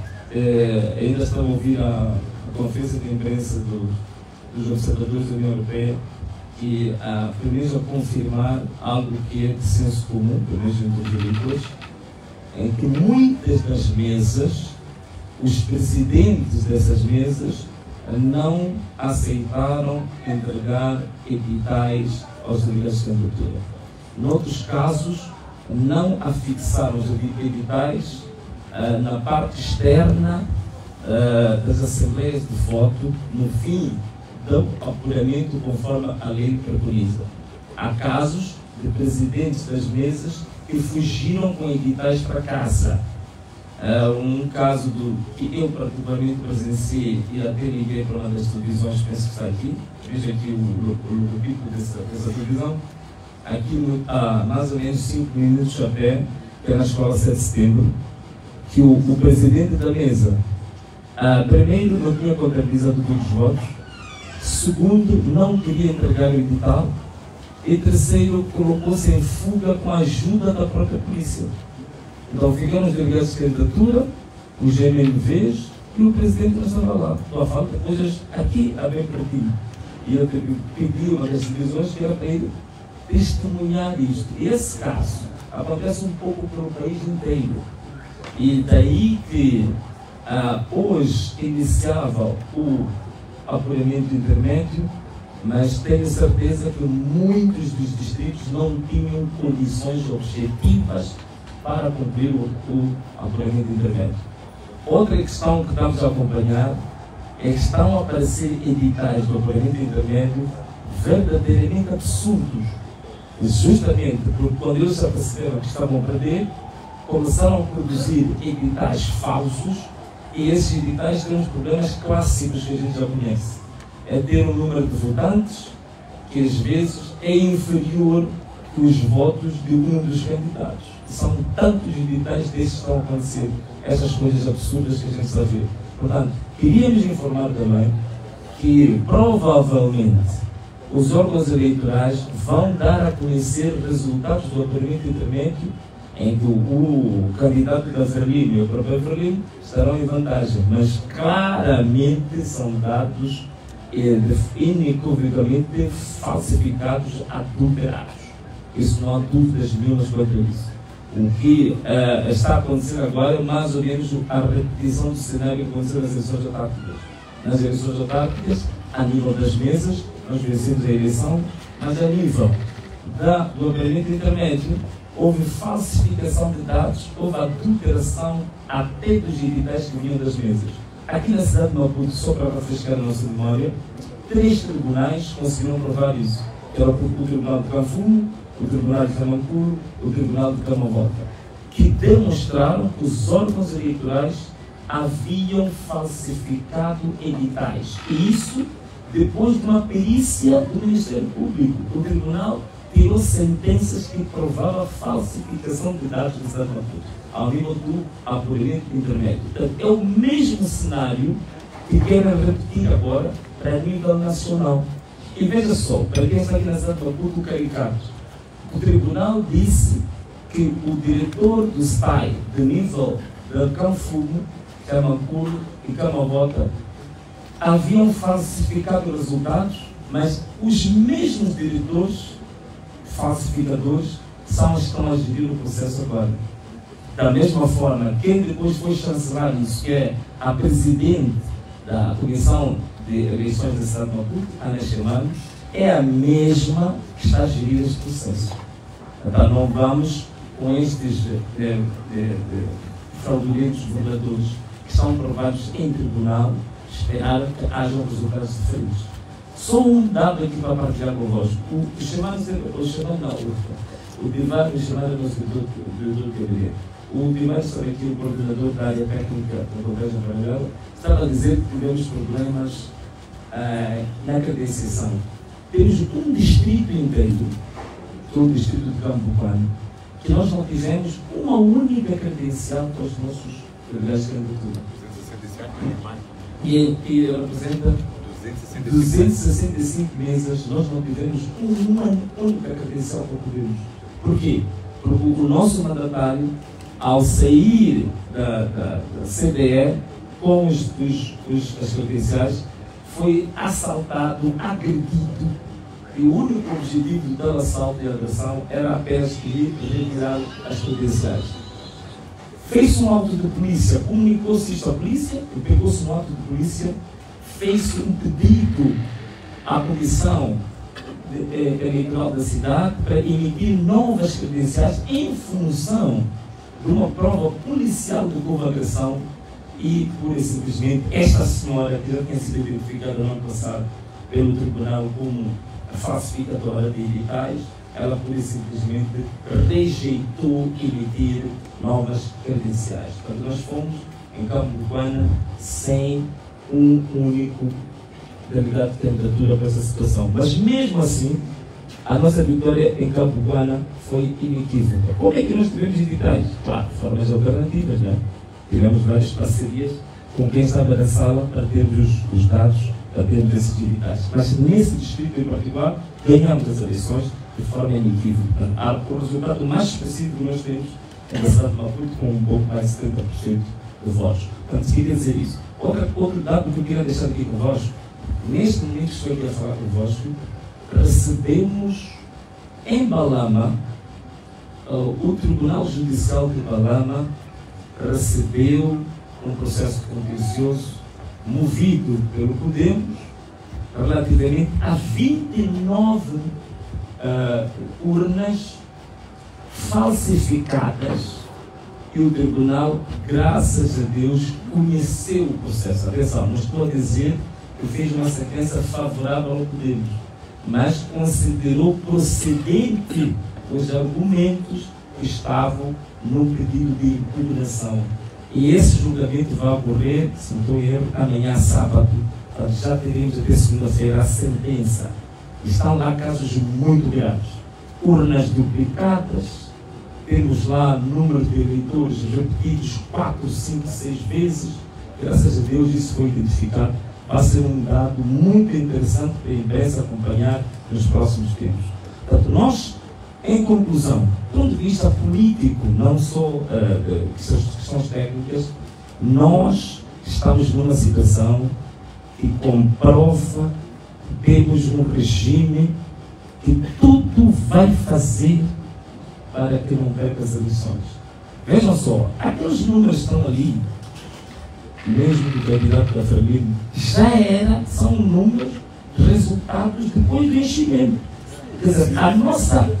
ainda estava a ouvir a conferência de imprensa dos observadores da União Europeia e pelo menos a confirmar algo que é de senso comum, pelo menos entre os eleitores, em que muitas das mesas, os presidentes dessas mesas não aceitaram entregar editais aos delegados de candidatura. Noutros casos, não afixaram os editais na parte externa das assembleias de voto no fim do apuramento conforme a lei preconiza. Há casos de presidentes das mesas que fugiram com editais para casa. Um caso que eu particularmente presenciei e até liguei para uma das televisões, penso que está aqui, veja aqui o logotipo dessa televisão, aqui há mais ou menos 5 minutos a pé, que é na escola 7 de setembro, que o presidente da mesa, primeiro, não tinha contabilizado todos os votos, segundo, não queria entregar o edital, e terceiro, colocou-se em fuga com a ajuda da própria polícia. Então ficaram os delegados de candidatura, os GMLVs e o presidente não estava lá. Então a falta de coisas aqui a bem pertinho. E eu pedi uma das divisões que era para ele testemunhar isto. E esse caso acontece um pouco pelo país inteiro. E daí que hoje iniciava o apuramento intermédio, mas tenho certeza que muitos dos distritos não tinham condições objetivas para cumprir o apuramento intermédio. Outra questão que estamos a acompanhar é que estão a aparecer editais do apuramento intermédio verdadeiramente absurdos. Justamente porque quando eles já perceberam que estavam a perder, começaram a produzir editais falsos, e esses editais têm uns problemas clássicos que a gente já conhece. É ter um número de votantes que às vezes é inferior que os votos de um dos candidatos. São tantos editais desses que estão a acontecer, essas coisas absurdas que a gente está a ver. Portanto, queríamos informar também que provavelmente os órgãos eleitorais vão dar a conhecer resultados do apuramento intermédio em que o candidato da Frelimo e o próprio Frelimo estarão em vantagem, mas claramente são dados inequivocamente falsificados, adulterados. Isso não há dúvidas nenhumas quanto a isso. O que está acontecendo agora é mais ou menos a repetição do cenário que aconteceu nas eleições autárquicas. Nas eleições autárquicas, a nível das mesas, nós vencemos a eleição, mas a nível do apuramento intermédio, houve falsificação de dados, houve adulteração até dos editais que vinham das mesas. Aqui na cidade de Maputo, só para refrescar a nossa memória, 3 tribunais conseguiram provar isso. Era o Tribunal de Canfumo, o Tribunal de Camancuro, o Tribunal de Camavota, que demonstraram que os órgãos eleitorais haviam falsificado editais. E isso depois de uma perícia do Ministério Público. O Tribunal tirou sentenças que provavam a falsificação de dados da cidade de Maputo, ao nível do apuramento intermédio. Então, é o mesmo cenário que querem repetir agora para nível nacional. E veja só, para quem está aqui na cidade de Maputo, o caricato. O tribunal disse que o diretor do SPAI, de nível de Canfumo, Camancuro e Camavota, haviam falsificado resultados, mas os mesmos diretores falsificadores são os que estão a gerir o processo agora. Da mesma forma, quem depois foi chancelar isso, que é a presidente da Comissão de Eleições da cidade de Maputo, Ana Chemano, é a mesma que está a gerir este processo. Então não vamos com estes fraudulentos voladores que são provados em tribunal esperar que hajam resultados diferentes. Só um dado aqui para partilhar convosco. O Divar me chamaram no diretor de cabinet. O Divar estava aqui, o coordenador da área técnica da Colégio Paralela, estava a dizer que tivemos problemas na credenciação. Temos um distrito inteiro, que é o distrito de Cambucano, que nós não tivemos uma única credencial para os nossos delegados de candidatura. E representa 265 mesas, nós não tivemos uma única credencial para podermos. Por quê? Porque o nosso mandatário, ao sair da CDE com as credenciais, foi assaltado, agredido, e o único objetivo do tal assalto e agressão era apenas querer retirar as credenciais. Fez-se um auto de polícia, comunicou-se isto à polícia, e pegou-se um auto de polícia, fez-se um pedido à Comissão Eleitoral da cidade para emitir novas credenciais em função de uma prova policial de houve agressão, e, pura e simplesmente, esta senhora, que já tinha sido identificada no ano passado pelo tribunal como falsificadora de editais, ela, pura e simplesmente, rejeitou emitir novas credenciais. Portanto, nós fomos em Camboguana sem um único candidato de candidatura para essa situação. Mas mesmo assim, a nossa vitória em Camboguana foi inequívoca. Como é que nós tivemos editais? Claro, formas alternativas, né? Tivemos várias parcerias com quem estava na sala para termos os dados, para termos esses editais. Mas nesse distrito em particular, ganhamos as eleições de forma inequívoca. O resultado mais específico que nós temos é na cidade de Maputo, com um pouco mais de 70% de votos. Portanto, se queria dizer isso. Outro dado que eu queria deixar aqui convosco, neste momento que estou aqui a falar convosco, recebemos em Balama, o Tribunal Judicial de Balama recebeu um processo contencioso movido pelo Podemos relativamente a 29 urnas falsificadas, e o Tribunal, graças a Deus, conheceu o processo. Atenção, não estou a dizer que fez uma sentença favorável ao Podemos, mas considerou procedente os argumentos que estavam no pedido de impugnação. E esse julgamento vai ocorrer, se não estou em erro, amanhã, sábado. Já teremos até segunda-feira a sentença. Estão lá casos muito graves. Urnas duplicadas, temos lá número de eleitores repetidos 4, 5, 6 vezes. Graças a Deus isso foi identificado. Vai ser um dado muito interessante para a imprensa acompanhar nos próximos tempos. Portanto, nós, em conclusão, do ponto de vista político, não só questões técnicas, nós estamos numa situação que comprova que temos um regime que tudo vai fazer para que não perca as eleições. Vejam só, aqueles números que estão ali, mesmo do candidato da Frelimo, são números, resultados depois do enchimento. Quer dizer, a nossa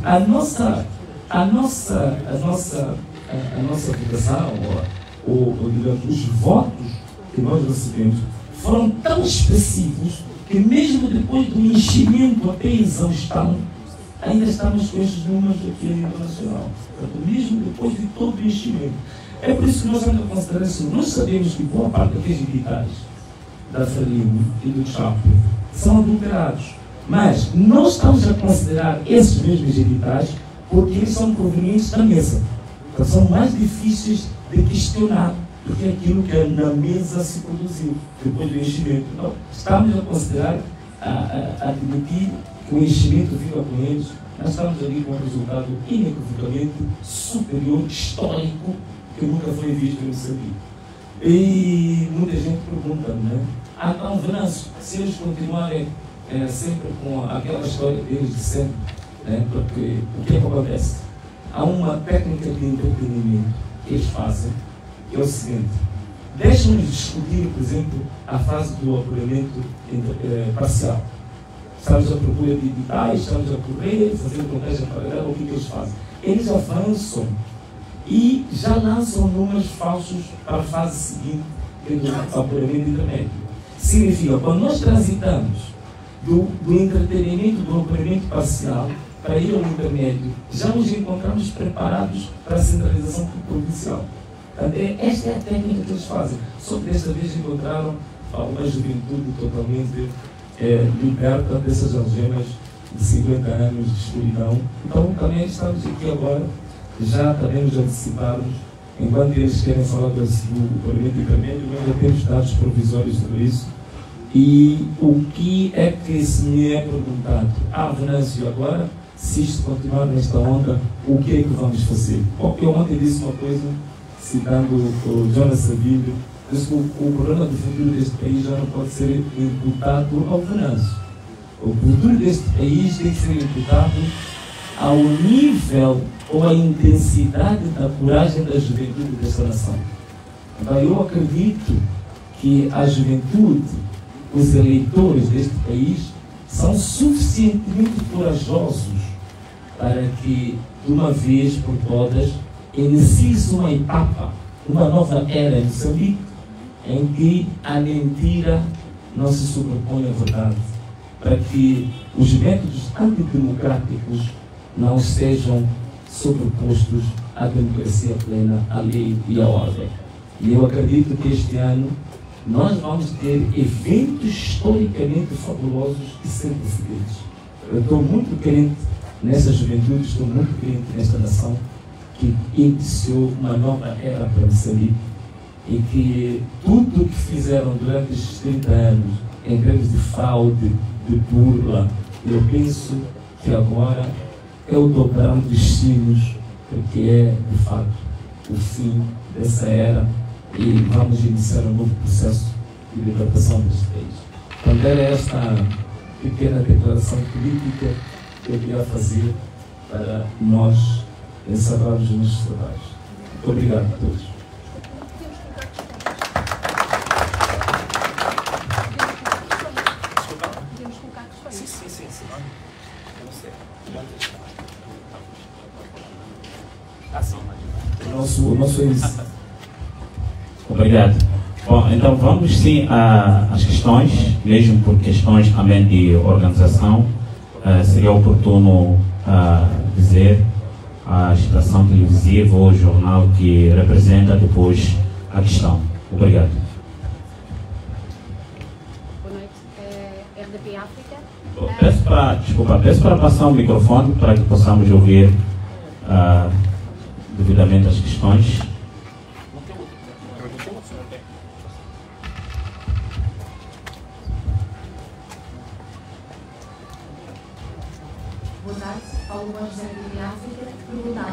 votação, ou digamos, os votos que nós recebemos foram tão expressivos que mesmo depois do enchimento até a exaustão, ainda estamos com estes números aqui a nível nacional. Portanto, mesmo depois de todo o enchimento. É por isso que nós estamos a considerar isso. Nós sabemos que boa parte daqueles editais da Frelimo e do Chapo são adulterados. Mas nós estamos a considerar esses mesmos editais porque eles são provenientes da mesa. Então, são mais difíceis de questionar do que aquilo que na mesa se produziu depois do enchimento. Então, estamos a considerar, a admitir que o enchimento fica com eles, nós estamos ali com um resultado inequivocamente superior, histórico, que nunca foi visto no Moçambique. E muita gente pergunta, né? Então, Venâncio, se eles continuarem sempre com aquela história deles de sempre, né? Porque o que é que acontece? Há uma técnica de entretenimento que eles fazem, que é o seguinte: deixam-nos discutir, por exemplo, a fase do apuramento parcial. Estamos à procura de editais, estamos a correr, fazendo contagem paralela, o que eles fazem? Eles avançam e já lançam números falsos para a fase seguinte, que é do apuramento intermédio. Significa, quando nós transitamos do entretenimento, do apuramento parcial, para ir ao intermédio, já nos encontramos preparados para a centralização provincial. Esta é a técnica que eles fazem. Só que desta vez encontraram uma juventude totalmente liberta dessas algemas de 50 anos de escuridão. Então também estamos aqui agora, já também nos anteciparmos, enquanto eles querem falar do apuramento intermédio, nós já temos dados provisórios sobre isso. E o que é que se me é perguntado? Venâncio, agora, se isto continuar nesta onda, o que é que vamos fazer? Bom, eu ontem disse uma coisa, citando o Jonas Savimbi, disse que o problema do futuro deste país já não pode ser imputado ao Venâncio. O futuro deste país tem que ser imputado ao nível ou à intensidade da coragem da juventude desta nação. Então, eu acredito que a juventude, os eleitores deste país, são suficientemente corajosos para que, de uma vez por todas, inicie-se uma etapa, uma nova era em Moçambique, em que a mentira não se sobrepõe à verdade, para que os métodos antidemocráticos não sejam sobrepostos a democracia plena, a lei e a ordem. E eu acredito que este ano nós vamos ter eventos historicamente fabulosos e sem precedentes. Eu estou muito crente nessa juventude, estou muito crente nesta nação que iniciou uma nova era para Moçambique e que tudo o que fizeram durante estes 30 anos em termos de fraude, de burla, eu penso que agora é o dobrar dos destinos, porque é de fato o fim dessa era e vamos iniciar um novo processo de libertação deste país. Então era esta pequena declaração política que eu queria fazer para nós encerrarmos os nossos trabalhos. Muito obrigado a todos. O nosso Obrigado. Bom, então vamos sim às questões, mesmo por questões também de organização, seria oportuno dizer a estação televisiva ou jornal que representa depois a questão. Obrigado. Boa noite, RDP África. Peço para passar o microfone para que possamos ouvir devidamente as questões. Boa tarde, Paulo Borges RDP África perguntava,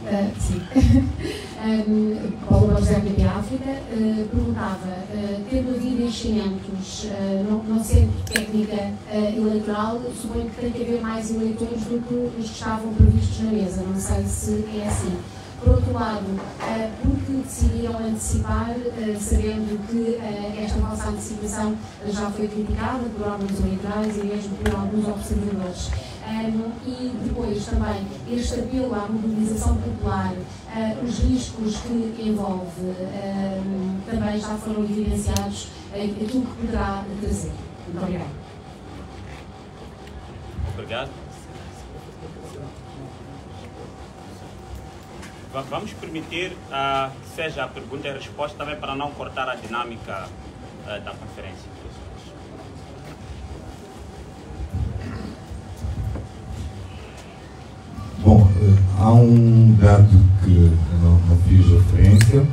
Paulo Borges RDP África perguntava, tendo havido enchimentos no centro de técnica eleitoral, suponho que tem que haver mais eleitores do que os que estavam previstos na mesa, não sei se é assim. Por outro lado, porque decidiram antecipar, sabendo que esta vossa antecipação já foi criticada por órgãos eleitorais e mesmo por alguns observadores. E depois também este apelo à mobilização popular, os riscos que envolve, também já foram evidenciados, aquilo que poderá trazer. Muito obrigada. Obrigado. Vamos permitir que seja a pergunta e a resposta também para não cortar a dinâmica da conferência. Bom, há um dado que eu não fiz referência.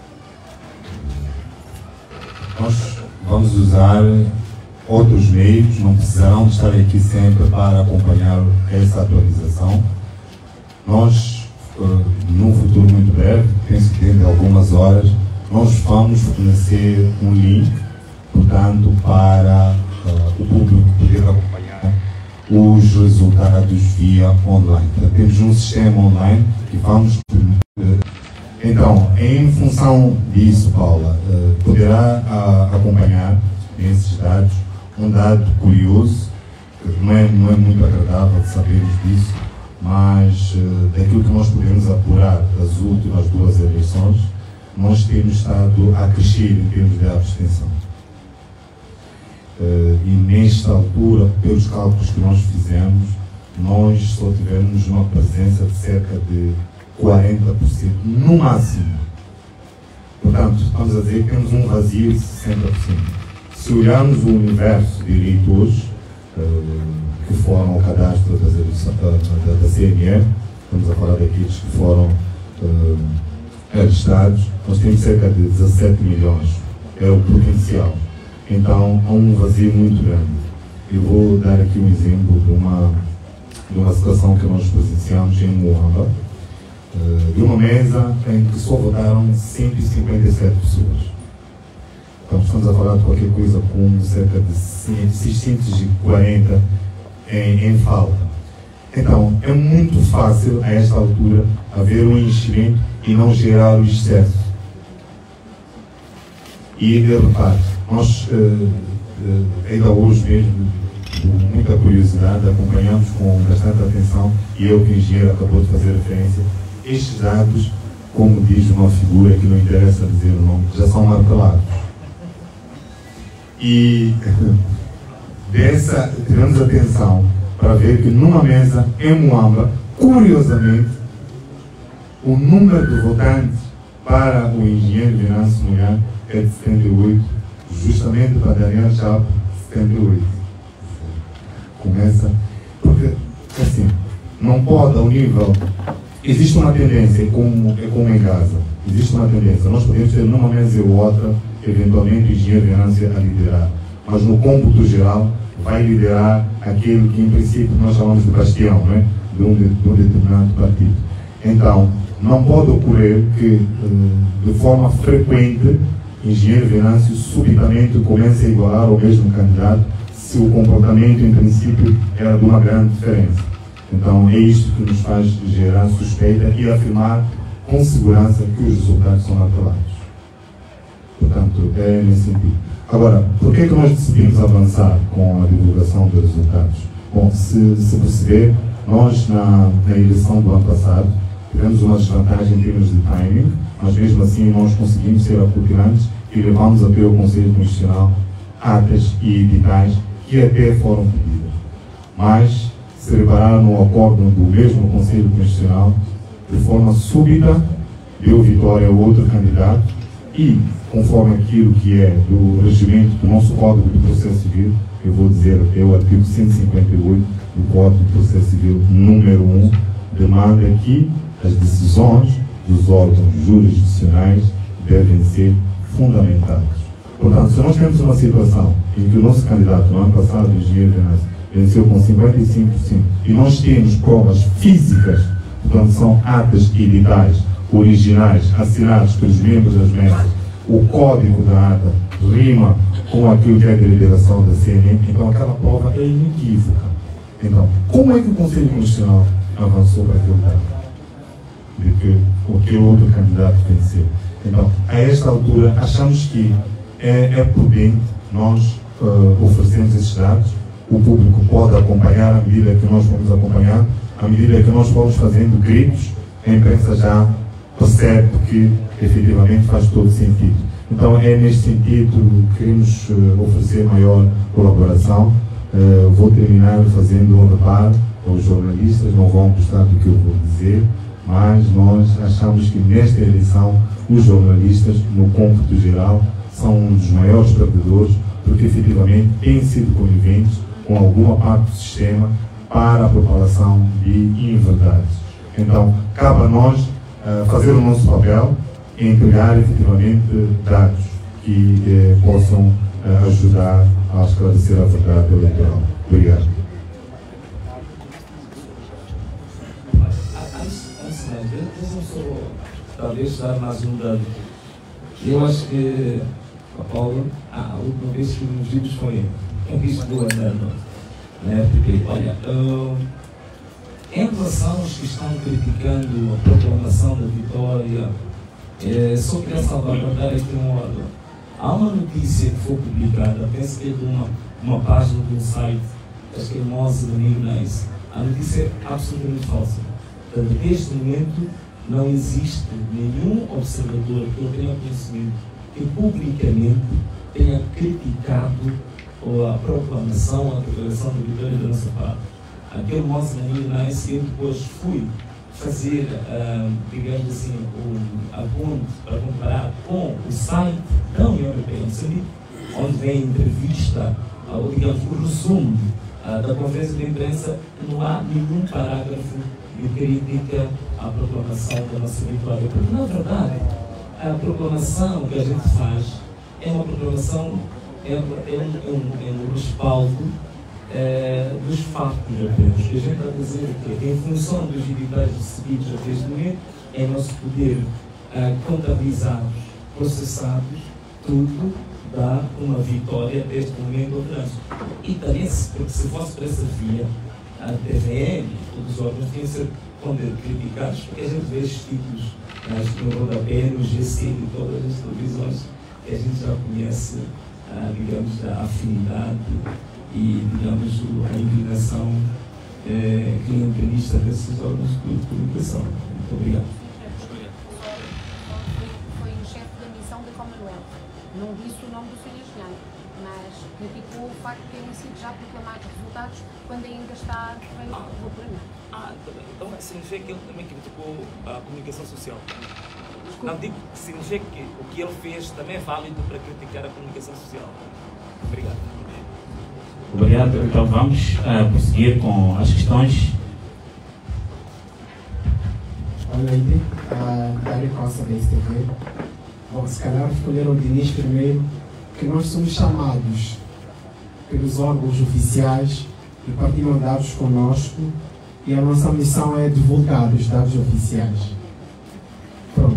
Nós vamos usar outros meios, não precisarão de estar aqui sempre para acompanhar essa atualização. Nós, num futuro muito breve, penso que dentro de algumas horas, nós vamos fornecer um link, portanto, para o público poder acompanhar os resultados via online. Então, temos um sistema online que vamos... Então, em função disso, Paula, poderá acompanhar esses dados, um dado curioso, que não é muito agradável de sabermos disso, mas daquilo que nós podemos apurar das últimas duas eleições, nós temos estado a crescer em termos de abstenção. E nesta altura, pelos cálculos que nós fizemos, nós só tivemos uma presença de cerca de 40%, no máximo. Portanto, estamos a dizer que temos um vazio de 60%. Se olharmos o universo de eleitores que foram ao cadastro da CNE, estamos a falar daqueles que foram registrados, nós temos cerca de 17 milhões, é o potencial. Então, há um vazio muito grande. Eu vou dar aqui um exemplo de uma situação que nós presenciamos em Moamba, de uma mesa em que só votaram 157 pessoas. Então, estamos a falar de qualquer coisa como cerca de 640 em falta. Então, é muito fácil, a esta altura, haver um enchimento e não gerar o excesso. E, repare, nós, ainda hoje mesmo, com muita curiosidade, acompanhamos com bastante atenção, e eu que o engenheiro acabou de fazer referência, estes dados, como diz uma figura que não interessa dizer o nome, já são martelados. E tivemos atenção para ver que numa mesa em Moamba, curiosamente, o número de votantes para o engenheiro Venâncio Munhã é de 78, justamente para Daniel Chapo, 78. Começa, porque, assim, não pode, ao nível... Existe uma tendência, é como em casa, existe uma tendência. Nós podemos ter numa mesa ou outra, eventualmente, o engenheiro Venâncio a liderar. Mas no cômputo geral, vai liderar aquele que, em princípio, nós chamamos de bastião, né? de um determinado partido. Então, não pode ocorrer que, de forma frequente, o engenheiro Venâncio subitamente comece a igualar ao mesmo candidato se o comportamento, em princípio, era de uma grande diferença. Então, é isto que nos faz gerar suspeita e afirmar com segurança que os resultados são apelados. Portanto, é nesse sentido. Agora, por que é que nós decidimos avançar com a divulgação dos resultados? Bom, se perceber, nós na eleição do ano passado tivemos uma desvantagem em termos de timing, mas mesmo assim nós conseguimos ser acutilantes e levamos até o Conselho Constitucional atas e editais que até foram pedidas. Mas se repararam no acórdão do mesmo Conselho Constitucional, de forma súbita, deu vitória a outro candidato e, conforme aquilo que é do regimento do nosso Código de Processo Civil, eu vou dizer até o artigo 158 do Código de Processo Civil, número 1, demanda que as decisões dos órgãos jurisdicionais devem ser fundamentadas. Portanto, se nós temos uma situação em que o nosso candidato, no ano passado, o engenheiro Venâncio, venceu com 55%, e nós temos provas físicas, portanto, são atas editais originais assinados pelos membros das mesas, o código da ata rima com aquilo que é a deliberação da CNN, então aquela prova é inequívoca. Então, como é que o Conselho Constitucional avançou para aquele dado? De que aquele outro candidato venceu. Então, a esta altura, achamos que é prudente nós oferecermos esses dados. O público pode acompanhar à medida que nós vamos acompanhando, à medida que nós vamos fazendo gritos, a imprensa já percebe que efetivamente faz todo sentido. Então é neste sentido que queremos oferecer maior colaboração. Vou terminar fazendo um reparo aos jornalistas, não vão gostar do que eu vou dizer, mas nós achamos que nesta eleição os jornalistas, no cômputo geral, são um dos maiores perdedores, porque efetivamente têm sido coniventes com alguma parte do sistema para a propagação de inverdades. Então, cabe a nós fazer o nosso papel e entregar efetivamente dados que possam ajudar a esclarecer a verdade eleitoral. Obrigado. Deixa-me só, talvez, dar mais um dado. Eu acho que a Paula, a última vez que nos vídeos foi em Lisboa, né? Porque, olha, em relação aos que estão criticando a proclamação da vitória, só queria salvaguardar aqui um órgão. Há uma notícia que foi publicada, penso que é de uma página de um site, acho que é Mose do Nice. A notícia é absolutamente falsa. Portanto, neste momento, não existe nenhum observador que eu tenha conhecimento que publicamente tenha criticado a proclamação, a declaração da vitória da nossa parte. Aquele Mose do Nice, eu depois fui fazer, digamos assim, a ponte para comparar com o site da União Europeia, onde vem a entrevista, ou digamos, o resumo da conferência de imprensa. Não há nenhum parágrafo de crítica à proclamação da nossa vitória, porque na verdade a proclamação que a gente faz é uma proclamação, é um respaldo dos fatos apenas. O que a gente está a dizer é que, em função dos editais recebidos até este momento, é nosso poder contabilizados, processados, tudo dá uma vitória deste momento ao trânsito. E também, porque se fosse para essa via, a TVN, todos os órgãos tinham que ser criticados, porque a gente vê estes títulos no rodapé, no GC de todas as televisões, que a gente já conhece, digamos, a afinidade e, digamos, a indignação clientelista desses órgãos de comunicação. Muito obrigado. Foi o chefe da missão da Commonwealth. Não disse o nome do Sr. Engenheiro, mas criticou o facto de terem sido já proclamados resultados quando ainda está feito o apuramento. Então significa que ele também criticou a comunicação social? Não digo que significa que o que ele fez também é válido para criticar a comunicação social. Obrigado. Obrigado. Então vamos prosseguir com as questões. Boa noite, Dário Costa da STV. Bom, se calhar escolher o Diniz primeiro, que nós somos chamados pelos órgãos oficiais e partilham dados conosco e a nossa missão é divulgar os dados oficiais. Pronto.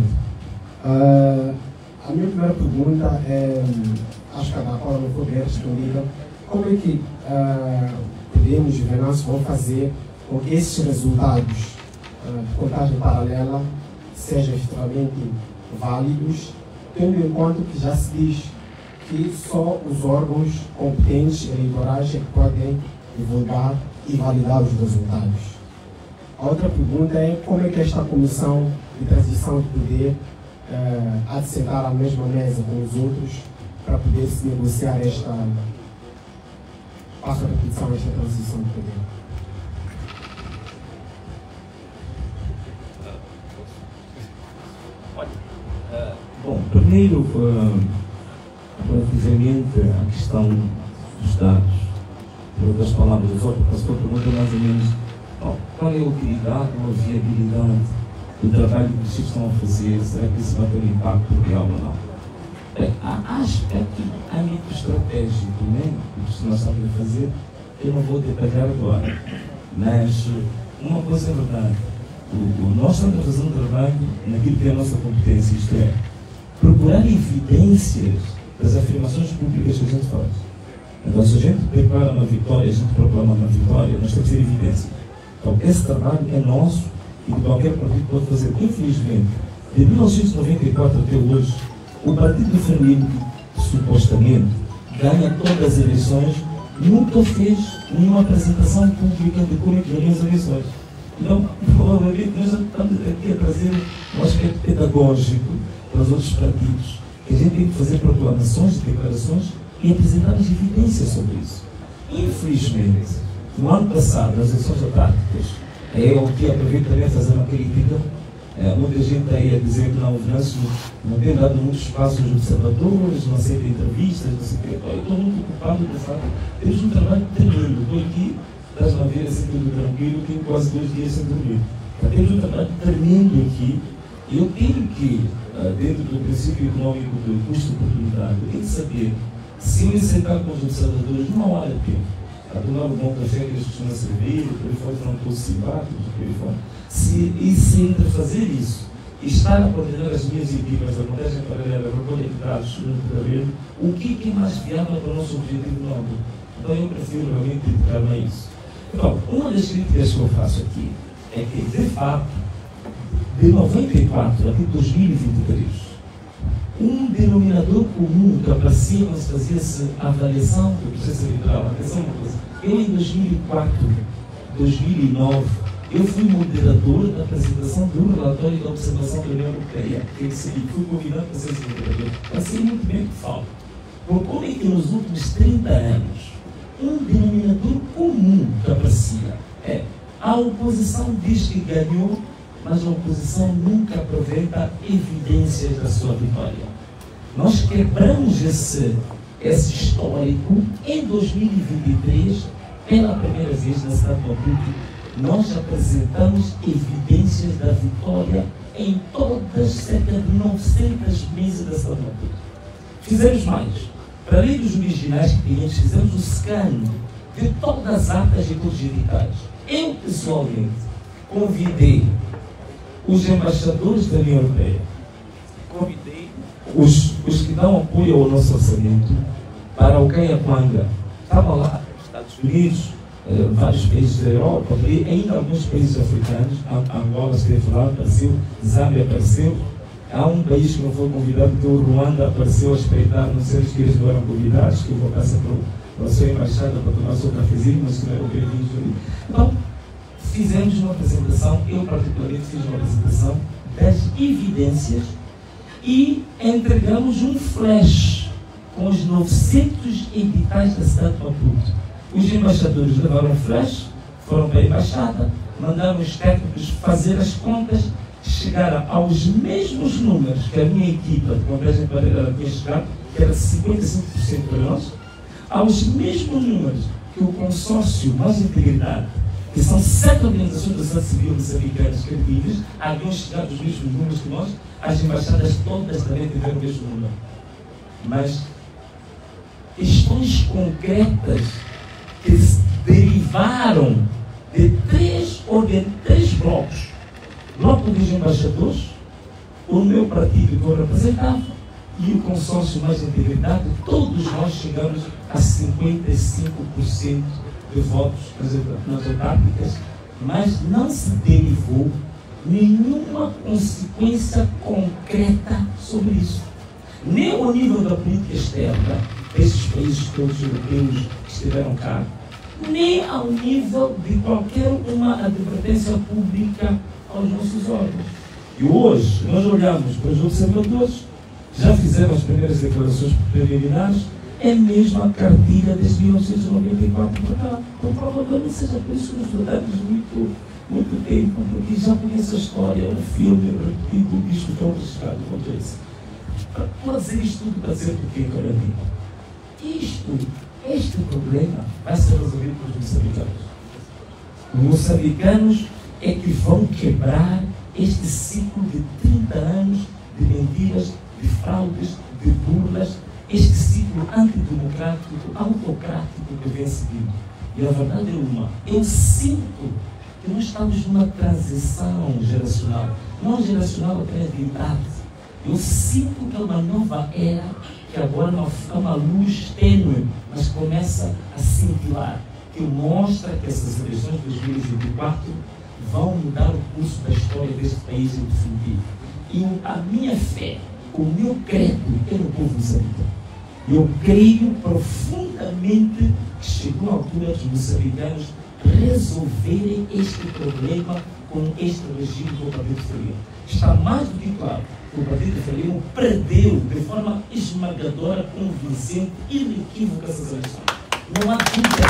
A minha primeira pergunta é, acho que a da Paula não foi bem respondida, como é que podemos, os Venâncio, vão fazer com que esses resultados de contagem paralela sejam efetivamente válidos, tendo em conta que já se diz que só os órgãos competentes eleitorais é que podem divulgar e validar os resultados. A outra pergunta é como é que esta comissão de transição de poder há de sentar à mesma mesa com os outros para poder se negociar esta, passo a repetição, esta transição de poder. Bom, primeiro, relativamente à questão dos dados, por outras palavras, a sua pergunta mais ou menos qual é a utilidade ou a viabilidade do trabalho que vocês estão a fazer, será que isso vai ter um impacto real ou não? Há aspectos de âmbito estratégico, né, que nós estamos a fazer, que eu não vou detalhar agora, mas uma coisa é verdade, nós estamos a fazer um trabalho naquilo que é a nossa competência, isto é, procurar evidências das afirmações públicas que a gente faz. Então, se a gente declara uma vitória, a gente proclama uma vitória, nós temos que ter evidência. Então, esse trabalho é nosso e que qualquer partido pode fazer. Infelizmente, de 1994 até hoje, o Partido Feminino, supostamente, ganha todas as eleições, nunca fez nenhuma apresentação pública de como é que ganhou as eleições. Então, provavelmente, nós estamos aqui a trazer um aspecto pedagógico para os outros partidos, que a gente tem que fazer proclamações, declarações e apresentar as evidências sobre isso. Infelizmente, no ano passado, nas eleições autárquicas, eu aqui aproveito também a fazer uma crítica. Muita gente está aí a dizer que não, o Venâncio não tem dado muitos espaços aos observadores, não aceita entrevistas, não sei o quê. Eu estou muito ocupado de fato. Temos um trabalho tremendo. Estou aqui, estás-me a ver assim tudo tranquilo, tenho quase 2 dias sem dormir. Temos um trabalho tremendo aqui. Eu tenho que, dentro do princípio econômico do custo-oportunidade, eu tenho que saber se eu sentar com os observadores numa hora de tempo, a tomar um bom café que eles costumam servir, por aí fora foram todos simpáticos, por aí fora. Se entre fazer isso e estar a coordenar as minhas equipas, a contagem paralela, a recolha de dados no terreno, o que é mais viável para o nosso objetivo novo? Então eu prefiro realmente dedicar-me a isso. Então, uma das críticas que eu faço aqui é que, de fato, de 94 até 2023, um denominador comum que aparecia quando se fazia a avaliação do processo eleitoral. Atenção uma coisa, eu em 2004, 2009, eu fui moderador da apresentação do relatório da observação da União Europeia, que fui convidado para ser esse moderador. Passei muito bem que falo. Por como é que nos últimos 30 anos, um denominador comum que aparecia é a oposição diz que ganhou, mas a oposição nunca aproveita evidências da sua vitória. Nós quebramos esse histórico em 2023, pela primeira vez na cidade de Maputo, nós apresentamos evidências da vitória em todas cerca de 900 mesas da cidade de Maputo. Fizemos mais. Para além dos originais que tínhamos, fizemos o scan de todas as atas e todos os editais. Eu, pessoalmente, convidei os embaixadores da União Europeia, convidei os que dão apoio ao nosso orçamento para o Canhaquanga. Estavam lá, Estados Unidos, vários países da Europa, e ainda alguns países africanos. Angola esteve lá, apareceu, Zâmbia apareceu. Há um país que não foi convidado, que o Ruanda apareceu a espreitar, não sei se eles não eram convidados, que eu vou passar para a sua embaixada para tomar o seu cafezinho, mas que não eram bem-vindos ali. Então, fizemos uma apresentação, eu particularmente fiz uma apresentação das evidências e entregamos um flash com os 900 editais da cidade de Maputo. Os embaixadores levaram flash, foram para a embaixada, mandaram os técnicos fazer as contas, chegaram aos mesmos números que a minha equipa de contagem paralela tinha chegado, que era 55% para nós, aos mesmos números que o consórcio Mais Integridade, que são 7 organizações da sociedade civil moçambicanas credíveis, haviam chegado aos mesmos números que nós. As embaixadas todas também tiveram o mesmo número. Mas questões concretas que se derivaram de três blocos. Bloco dos embaixadores, o meu partido que eu representava e o consórcio Mais Integridade, todos nós chegamos a 55% de votos nas autárquicas, mas não se derivou nenhuma consequência concreta sobre isso. Nem ao nível da política externa desses países todos europeus que estiveram cá, nem ao nível de qualquer uma advertência pública aos nossos órgãos. E hoje nós olhamos para os observadores, já fizeram as primeiras declarações preliminares, é mesmo a cartilha desde 1994 para cá. Então provavelmente seja por isso que nos tratamos muito tempo, porque já conhece a história, um filme repetido, isto tão arriscado quanto esse. Para dizer isto tudo, para dizer porquê, Carolina? Este problema vai ser resolvido pelos moçambicanos. Os moçambicanos é que vão quebrar este ciclo de 30 anos de mentiras, de fraudes, de burlas, este ciclo antidemocrático, autocrático que vem seguindo. E a verdade é uma, eu sinto que nós estamos numa transição geracional, não geracional apenas de idade. Eu sinto que é uma nova era, que agora é uma luz tênue, mas começa a cintilar, que mostra que essas eleições de 2024 vão mudar o curso da história deste país em definitivo. E a minha fé, o meu credo é no povo moçambicano. Eu creio profundamente que chegou a altura dos moçambicanos resolverem este problema com este regime do Partido Frelimo. Está mais do que claro que o Partido Frelimo perdeu de forma esmagadora, convincente e inequívoca essas eleições. Não há dúvida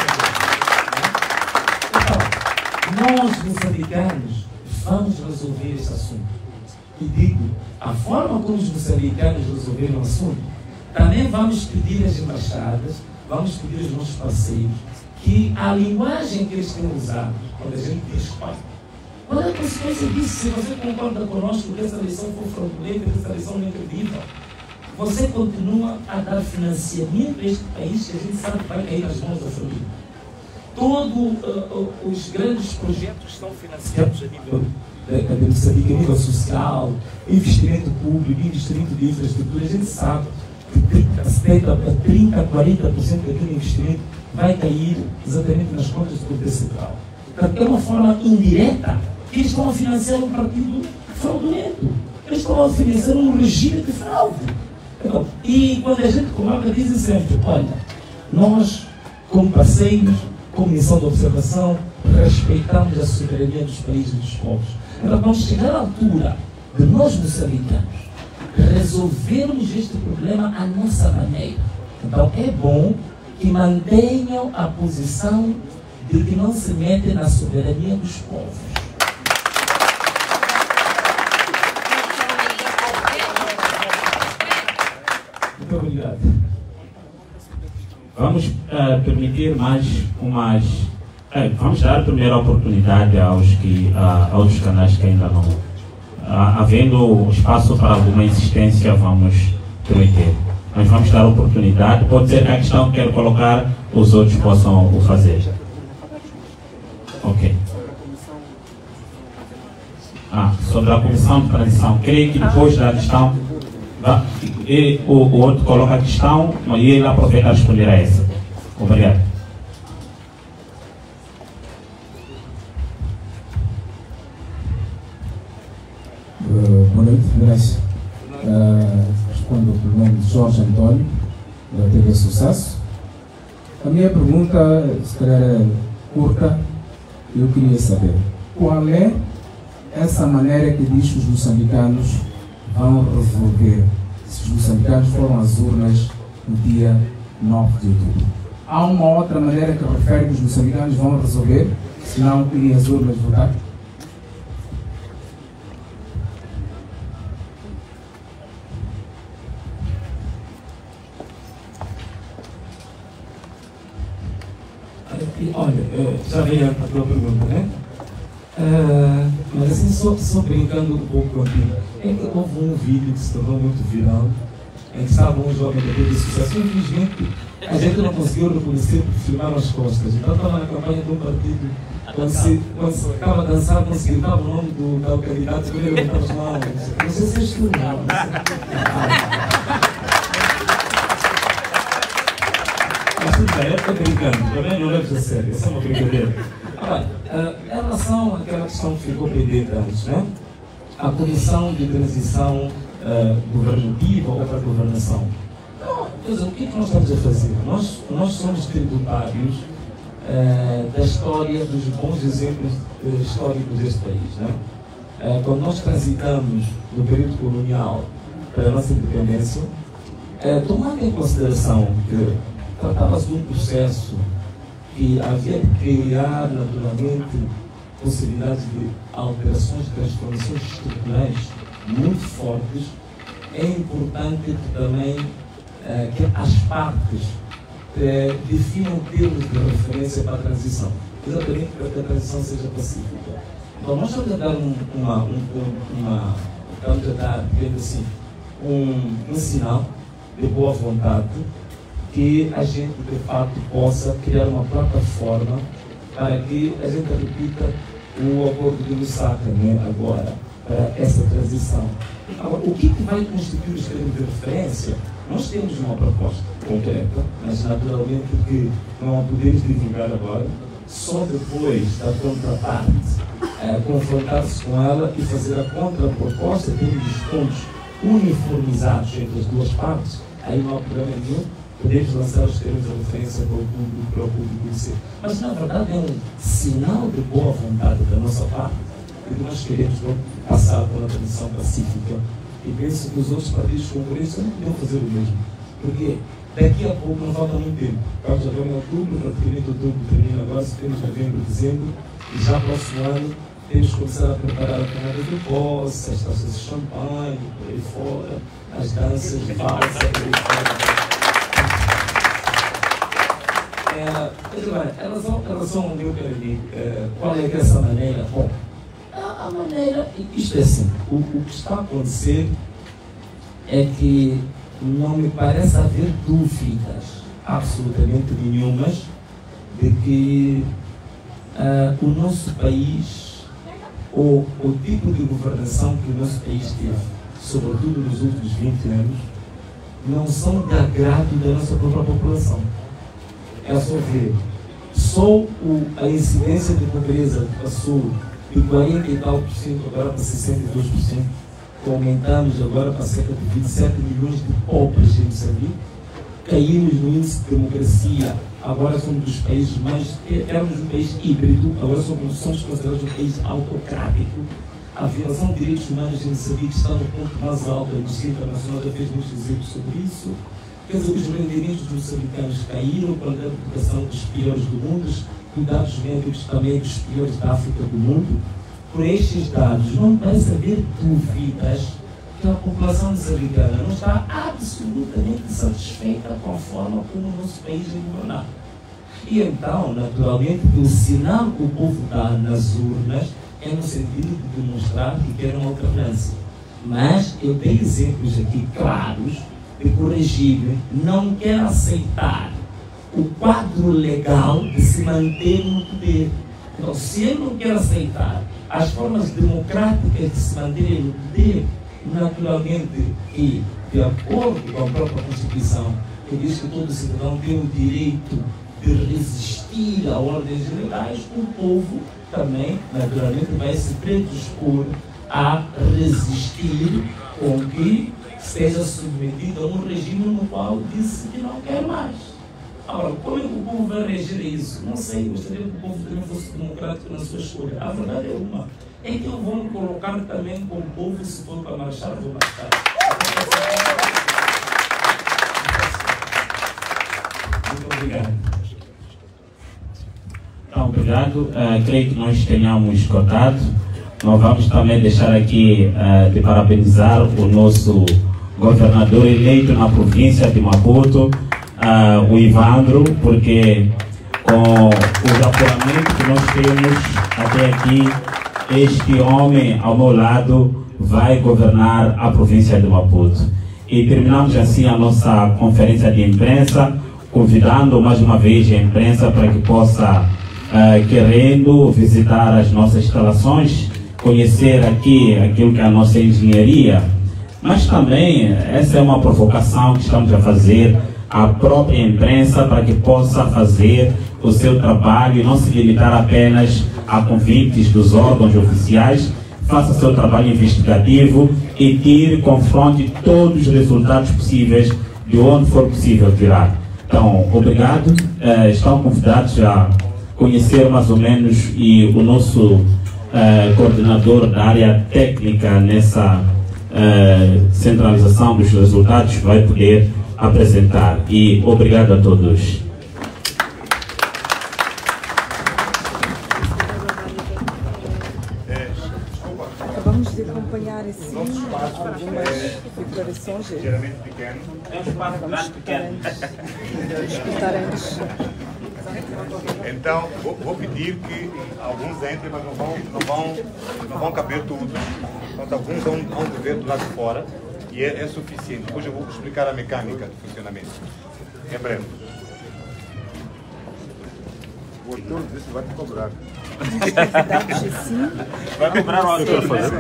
nenhuma. Então, nós, moçambicanos, vamos resolver esse assunto. E digo, a forma como os moçambicanos resolveram o assunto, também vamos pedir às embaixadas, vamos pedir aos nossos parceiros, que a linguagem que eles têm usado, quando a gente diz, qual é a consequência disso? Se você concorda conosco que essa eleição foi fraudulenta, que essa eleição não é credível, você continua a dar financiamento a este país que a gente sabe que vai cair nas mãos da família. Todos os grandes projetos que são financiados a nível social, investimento público, investimento de infraestrutura, a gente sabe que 30% a 40% daquele investimento vai cair exatamente nas contas do poder central. Portanto, é uma forma indireta que eles estão a financiar um partido fraudulento. Eles estão a financiar um regime de fraude. Então, e quando a gente coloca, dizem sempre, olha, nós, como parceiros, como missão de observação, respeitamos a soberania dos países e dos povos. Então, vamos chegar à altura de nós, moçambicanos, resolvermos este problema à nossa maneira. Então, é bom que mantenham a posição de que não se metem na soberania dos povos. Muito obrigado. Vamos permitir mais umas... vamos dar a primeira oportunidade a outros canais que ainda não... havendo espaço para alguma insistência, vamos permitir. Mas vamos dar oportunidade. Pode ser que a questão que quero colocar, os outros possam o fazer. Ok. Sobre a comissão de transição. Creio que depois da questão, o outro coloca a questão e ele aproveita a responder a essa. Obrigado. Boa noite, Graça. Respondo pelo nome de Jorge Antônio, da TV Sucesso. A minha pergunta, se calhar é curta, eu queria saber qual é essa maneira que diz que os moçambicanos vão resolver se os moçambicanos foram às urnas no dia 9 de outubro? Há uma outra maneira que refere que os moçambicanos vão resolver se não irem às urnas votar? Olha, já veio a tua pergunta, né? Mas assim, só brincando um pouco contigo, é que houve um vídeo que se tornou muito viral, em que estava um jovem da rede de sucesso. Infelizmente, a gente não conseguiu reconhecer porque filmaram as costas. Então estava na campanha de um partido, quando se estava a dançar, quando se gritava o nome do candidato, ele levantava as mãos. Não sei se és tu, não. Mas tudo bem, é brincando, também não leves a sério, isso é uma brincadeira. Olha, em relação àquela questão que ficou pendente antes, né? A comissão de transição governativa ou para a governação. Então, quer dizer, o que é que nós estamos a fazer? Nós somos tributários da história, dos bons exemplos históricos deste país, né? Quando nós transitamos do período colonial para a nossa independência, tomando em consideração que tratava-se de um processo que havia de criar, naturalmente, possibilidades de alterações, transformações estruturais muito fortes, é importante que também que as partes definam termos de referência para a transição, exatamente para que a transição seja pacífica. Então, nós estamos a dar digamos assim, um sinal de boa vontade que a gente, de fato, possa criar uma plataforma para que a gente repita o acordo de Lusaka, né, agora, para essa transição. Agora, o que vai constituir os termos de referência? Nós temos uma proposta concreta, mas naturalmente que não a podemos divulgar agora, só depois da contraparte confrontar-se com ela e fazer a contraproposta, tendo os pontos uniformizados entre as duas partes, aí não há problema nenhum. Podemos lançar os termos de referência para o público conhecer. Mas, na verdade, é um sinal de boa vontade da nossa parte, que nós queremos passar por uma transição pacífica. E penso que os outros partidos concorrentes não podiam fazer o mesmo. Porque daqui a pouco não falta muito tempo. Estamos agora em outubro, praticamente outubro termina agora, setembro, novembro, dezembro, e já próximo ano temos que começar a preparar a camada de posse, as taças de champanhe, por aí fora, as danças de valsa, por aí fora. Em relação ao meu querido, qual é essa maneira? Bom, a maneira, isto é assim, o que está a acontecer é que não me parece haver dúvidas absolutamente nenhumas de que o nosso país, ou o tipo de governação que o nosso país teve, sobretudo nos últimos 20 anos, não são de agrado da nossa própria população. É só ver, só a incidência de pobreza que passou de 40 e tal por cento agora para 62%, que aumentamos agora para cerca de 27 milhões de pobres em Moçambique, caímos no índice de democracia, agora somos dos países mais, éramos um país híbrido, agora somos considerados um país autocrático. A violação de direitos humanos em Moçambique está no ponto mais alto, a Amnistia Internacional já fez muitos exemplos sobre isso. Quer dizer, os rendimentos dos moçambicanos caíram, a qualidade de educação dos piores do mundo, os cuidados médicos também dos piores da África do mundo. Por estes dados, não parece haver dúvidas que a população moçambicana não está absolutamente satisfeita com a forma como o nosso país é governado. E então, naturalmente, o sinal que o povo dá nas urnas é no sentido de demonstrar que quer uma alternância. Mas eu dei exemplos aqui claros de que o regime não quer aceitar o quadro legal de se manter no poder. Então, se ele não quer aceitar as formas democráticas de se manterem no poder, naturalmente, e de acordo com a própria Constituição, que diz que todo cidadão tem o direito de resistir a ordens legais, o povo também, naturalmente, vai se predispor a resistir com que seja submetido a um regime no qual disse que não quer mais. Agora, como é que o povo vai reagir a isso? Não sei, gostaria que o povo também fosse democrático na sua escolha. A verdade é uma, é que eu vou me colocar também como povo, se for para marchar, vou marchar. Muito obrigado. Então, obrigado. Creio que nós tenhamos esgotado. Nós vamos também deixar aqui de parabenizar o nosso governador eleito na província de Maputo, o Ivandro, porque com os apuramentos que nós temos até aqui, este homem ao meu lado vai governar a província de Maputo. E terminamos assim a nossa conferência de imprensa, convidando mais uma vez a imprensa para que possa, querendo visitar as nossas instalações, conhecer aqui aquilo que é a nossa engenharia, mas também essa é uma provocação que estamos a fazer à própria imprensa para que possa fazer o seu trabalho e não se limitar apenas a convites dos órgãos oficiais, faça seu trabalho investigativo e tire, confronte todos os resultados possíveis de onde for possível tirar. Então, obrigado. Estão convidados a conhecer mais ou menos e o nosso coordenador da área técnica nessa centralização dos resultados vai poder apresentar. E obrigado a todos. Acabamos de acompanhar assim algumas declarações. Geralmente pequeno. É um espaço pequeno. Vamos escutar antes. Então, vou pedir que alguns entrem, mas não vão caber tudo. Então, alguns vão ver do lado de fora e é suficiente. Depois eu vou explicar a mecânica do funcionamento. É breve. O autor disse vai te cobrar. Assim, vai cobrar o autor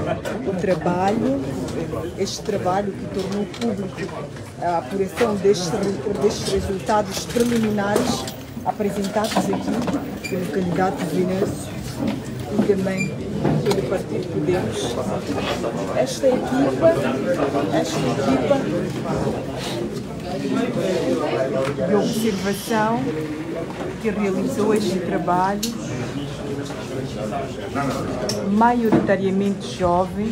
este trabalho que tornou público a apuração destes resultados preliminares apresentados aqui pelo candidato Venâncio e também pelo Partido Podemos. Esta equipa de observação que realizou este trabalho, maioritariamente jovem.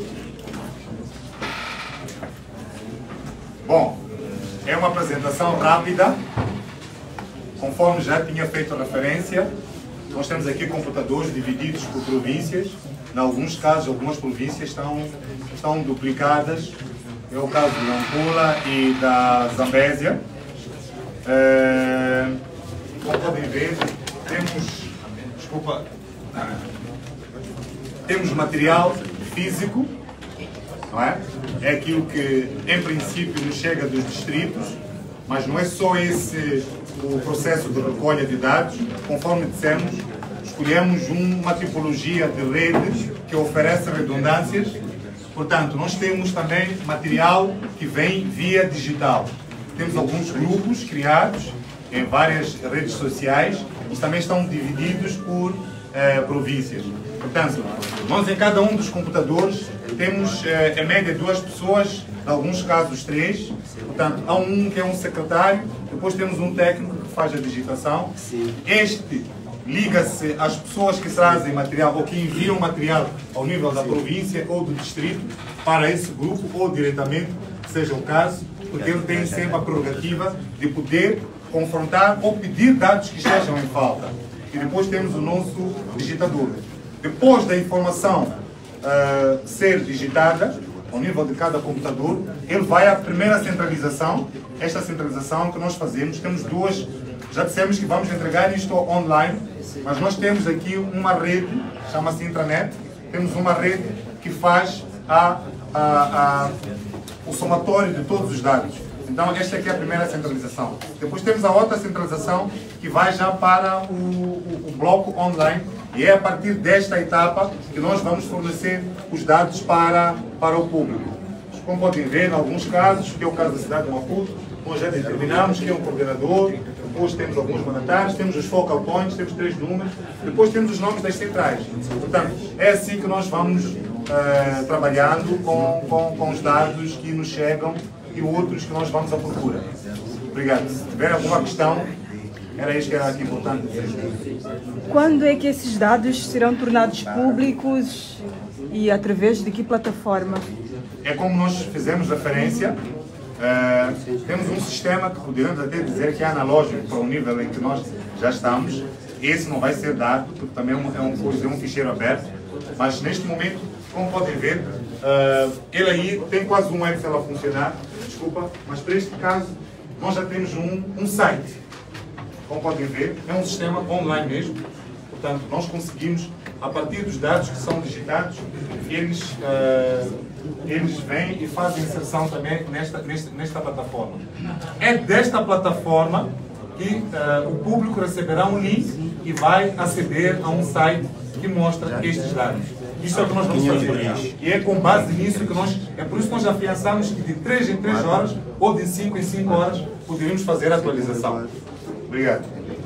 Bom, é uma apresentação rápida, conforme já tinha feito referência. Nós temos aqui computadores divididos por províncias. Em alguns casos, algumas províncias estão duplicadas. É o caso de Nampula e da Zambésia. Como podem ver, temos material físico, não é? É aquilo que, em princípio, nos chega dos distritos, mas não é só esse o processo de recolha de dados. Conforme dissemos, escolhemos uma tipologia de rede que oferece redundâncias. Portanto, nós temos também material que vem via digital. Temos alguns grupos criados em várias redes sociais e também estão divididos por províncias. Portanto, nós em cada um dos computadores temos em média 2 pessoas, em alguns casos 3. Portanto, há um que é um secretário, depois temos um técnico que faz a digitação. Este liga-se às pessoas que trazem material ou que enviam material ao nível da província ou do distrito para esse grupo ou diretamente, seja o caso, porque ele tem sempre a prerrogativa de poder confrontar ou pedir dados que estejam em falta. E depois temos o nosso digitador. Depois da informação ser digitada, ao nível de cada computador, ele vai à primeira centralização. Esta centralização que nós fazemos, temos duas, já dissemos que vamos entregar isto online, mas nós temos aqui uma rede, chama-se intranet, temos uma rede que faz o somatório de todos os dados. Então esta aqui é a primeira centralização. Depois temos a outra centralização que vai já para o bloco online, e é a partir desta etapa que nós vamos fornecer os dados para o público. Como podem ver, em alguns casos, que é o caso da cidade de Maputo, nós já determinamos que é um coordenador, depois temos alguns mandatários, temos os focal points, temos 3 números, depois temos os nomes das centrais. Portanto, é assim que nós vamos trabalhando com os dados que nos chegam e outros que nós vamos à procura. Obrigado. Se tiver alguma questão, era isso que era aqui importante dizer. Quando é que esses dados serão tornados públicos e através de que plataforma? É como nós fizemos referência, temos um sistema que poderíamos até dizer que é analógico para o nível em que nós já estamos. Esse não vai ser dado, porque também é um ficheiro aberto, mas neste momento, como podem ver, ele aí tem quase um Excel a funcionar, desculpa, mas para este caso nós já temos um site. Como podem ver, é um sistema online mesmo, portanto nós conseguimos, a partir dos dados que são digitados, eles vêm e fazem inserção também nesta plataforma. É desta plataforma que o público receberá um link e vai aceder a um site que mostra estes dados. Isso é o que nós vamos fazer. E é com base nisso que é por isso que nós afiançamos que de 3 em 3 horas ou de 5 em 5 horas poderíamos fazer a atualização. Obrigado.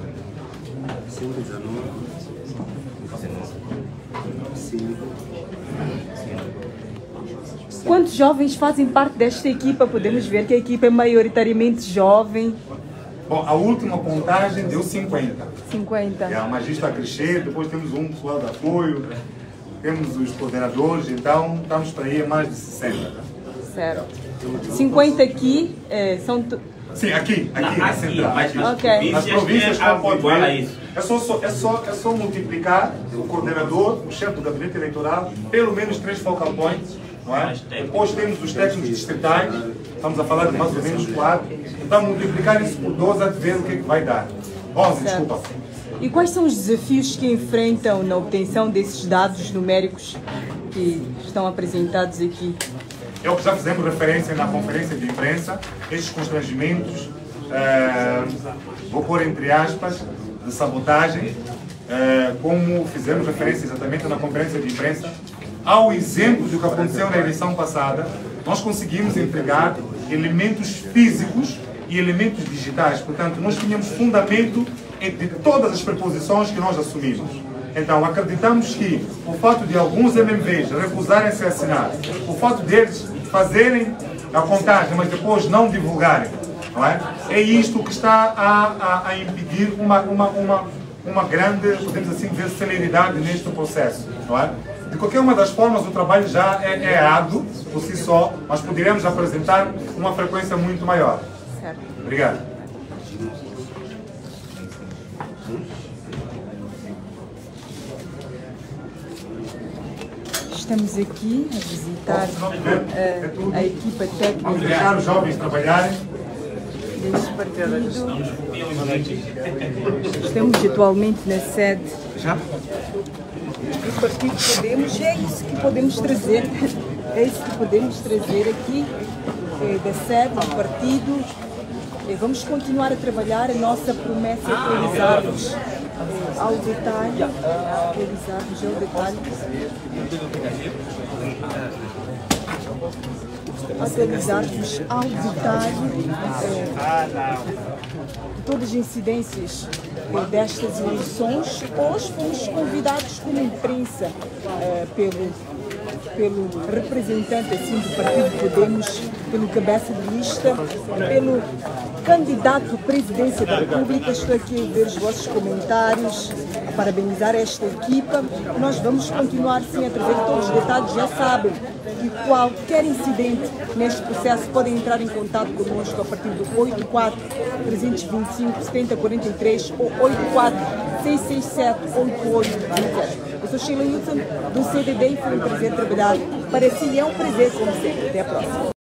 Quantos jovens fazem parte desta equipa? Podemos ver que a equipa é maioritariamente jovem. Bom, a última contagem deu 50. 50. Mas isto está a crescer, depois temos um pessoal de apoio, temos os coordenadores, então estamos para ir a mais de 60. Certo. 50 aqui são... Sim, aqui na central. Ok. As províncias, como pode ver, é só multiplicar o coordenador, o chefe do gabinete eleitoral, pelo menos 3 focal points, não é? Depois temos os técnicos distritais, estamos a falar de mais ou menos 4. Então multiplicar isso por 12 a ver o que é que vai dar. 11, desculpa. E quais são os desafios que enfrentam na obtenção desses dados numéricos que estão apresentados aqui? É o que já fizemos referência na conferência de imprensa, estes constrangimentos, vou pôr entre aspas, de sabotagem, como fizemos referência exatamente na conferência de imprensa, ao exemplo do que aconteceu na eleição passada, nós conseguimos entregar elementos físicos e elementos digitais. Portanto, nós tínhamos fundamento de todas as preposições que nós assumimos. Então, acreditamos que o fato de alguns MMVs recusarem-se a assinar, o fato deles fazerem a contagem, mas depois não divulgarem, não é? É isto que está a impedir uma grande, podemos assim dizer, celeridade neste processo, não é? De qualquer uma das formas, o trabalho já é árduo por si só, mas poderemos apresentar uma frequência muito maior. Certo. Obrigado. Estamos aqui a visitar a equipa técnica. Vamos deixar os jovens trabalharem. Deste partido. Estamos atualmente na sede do Partido Podemos. É isso que podemos trazer. É isso que podemos trazer aqui da sede do partido. Vamos continuar a trabalhar. A nossa promessa é atualizar-vos ao detalhe. Atualizar-vos ao detalhe. Atualizar-vos ao detalhe todas as incidências destas eleições. Hoje fomos convidados como imprensa pelo representante assim, do Partido Podemos, pelo cabeça de lista, pelo candidato à presidência da República. Estou aqui a ver os vossos comentários, a parabenizar esta equipa. Nós vamos continuar sim a trazer todos os detalhes. Já sabem que qualquer incidente neste processo podem entrar em contato conosco a partir do 84 325 7043 ou 84 667 8827. Eu sou Sheila Hudson, do CDD, e foi um prazer trabalhar para si. É um prazer, como sempre. Até a próxima.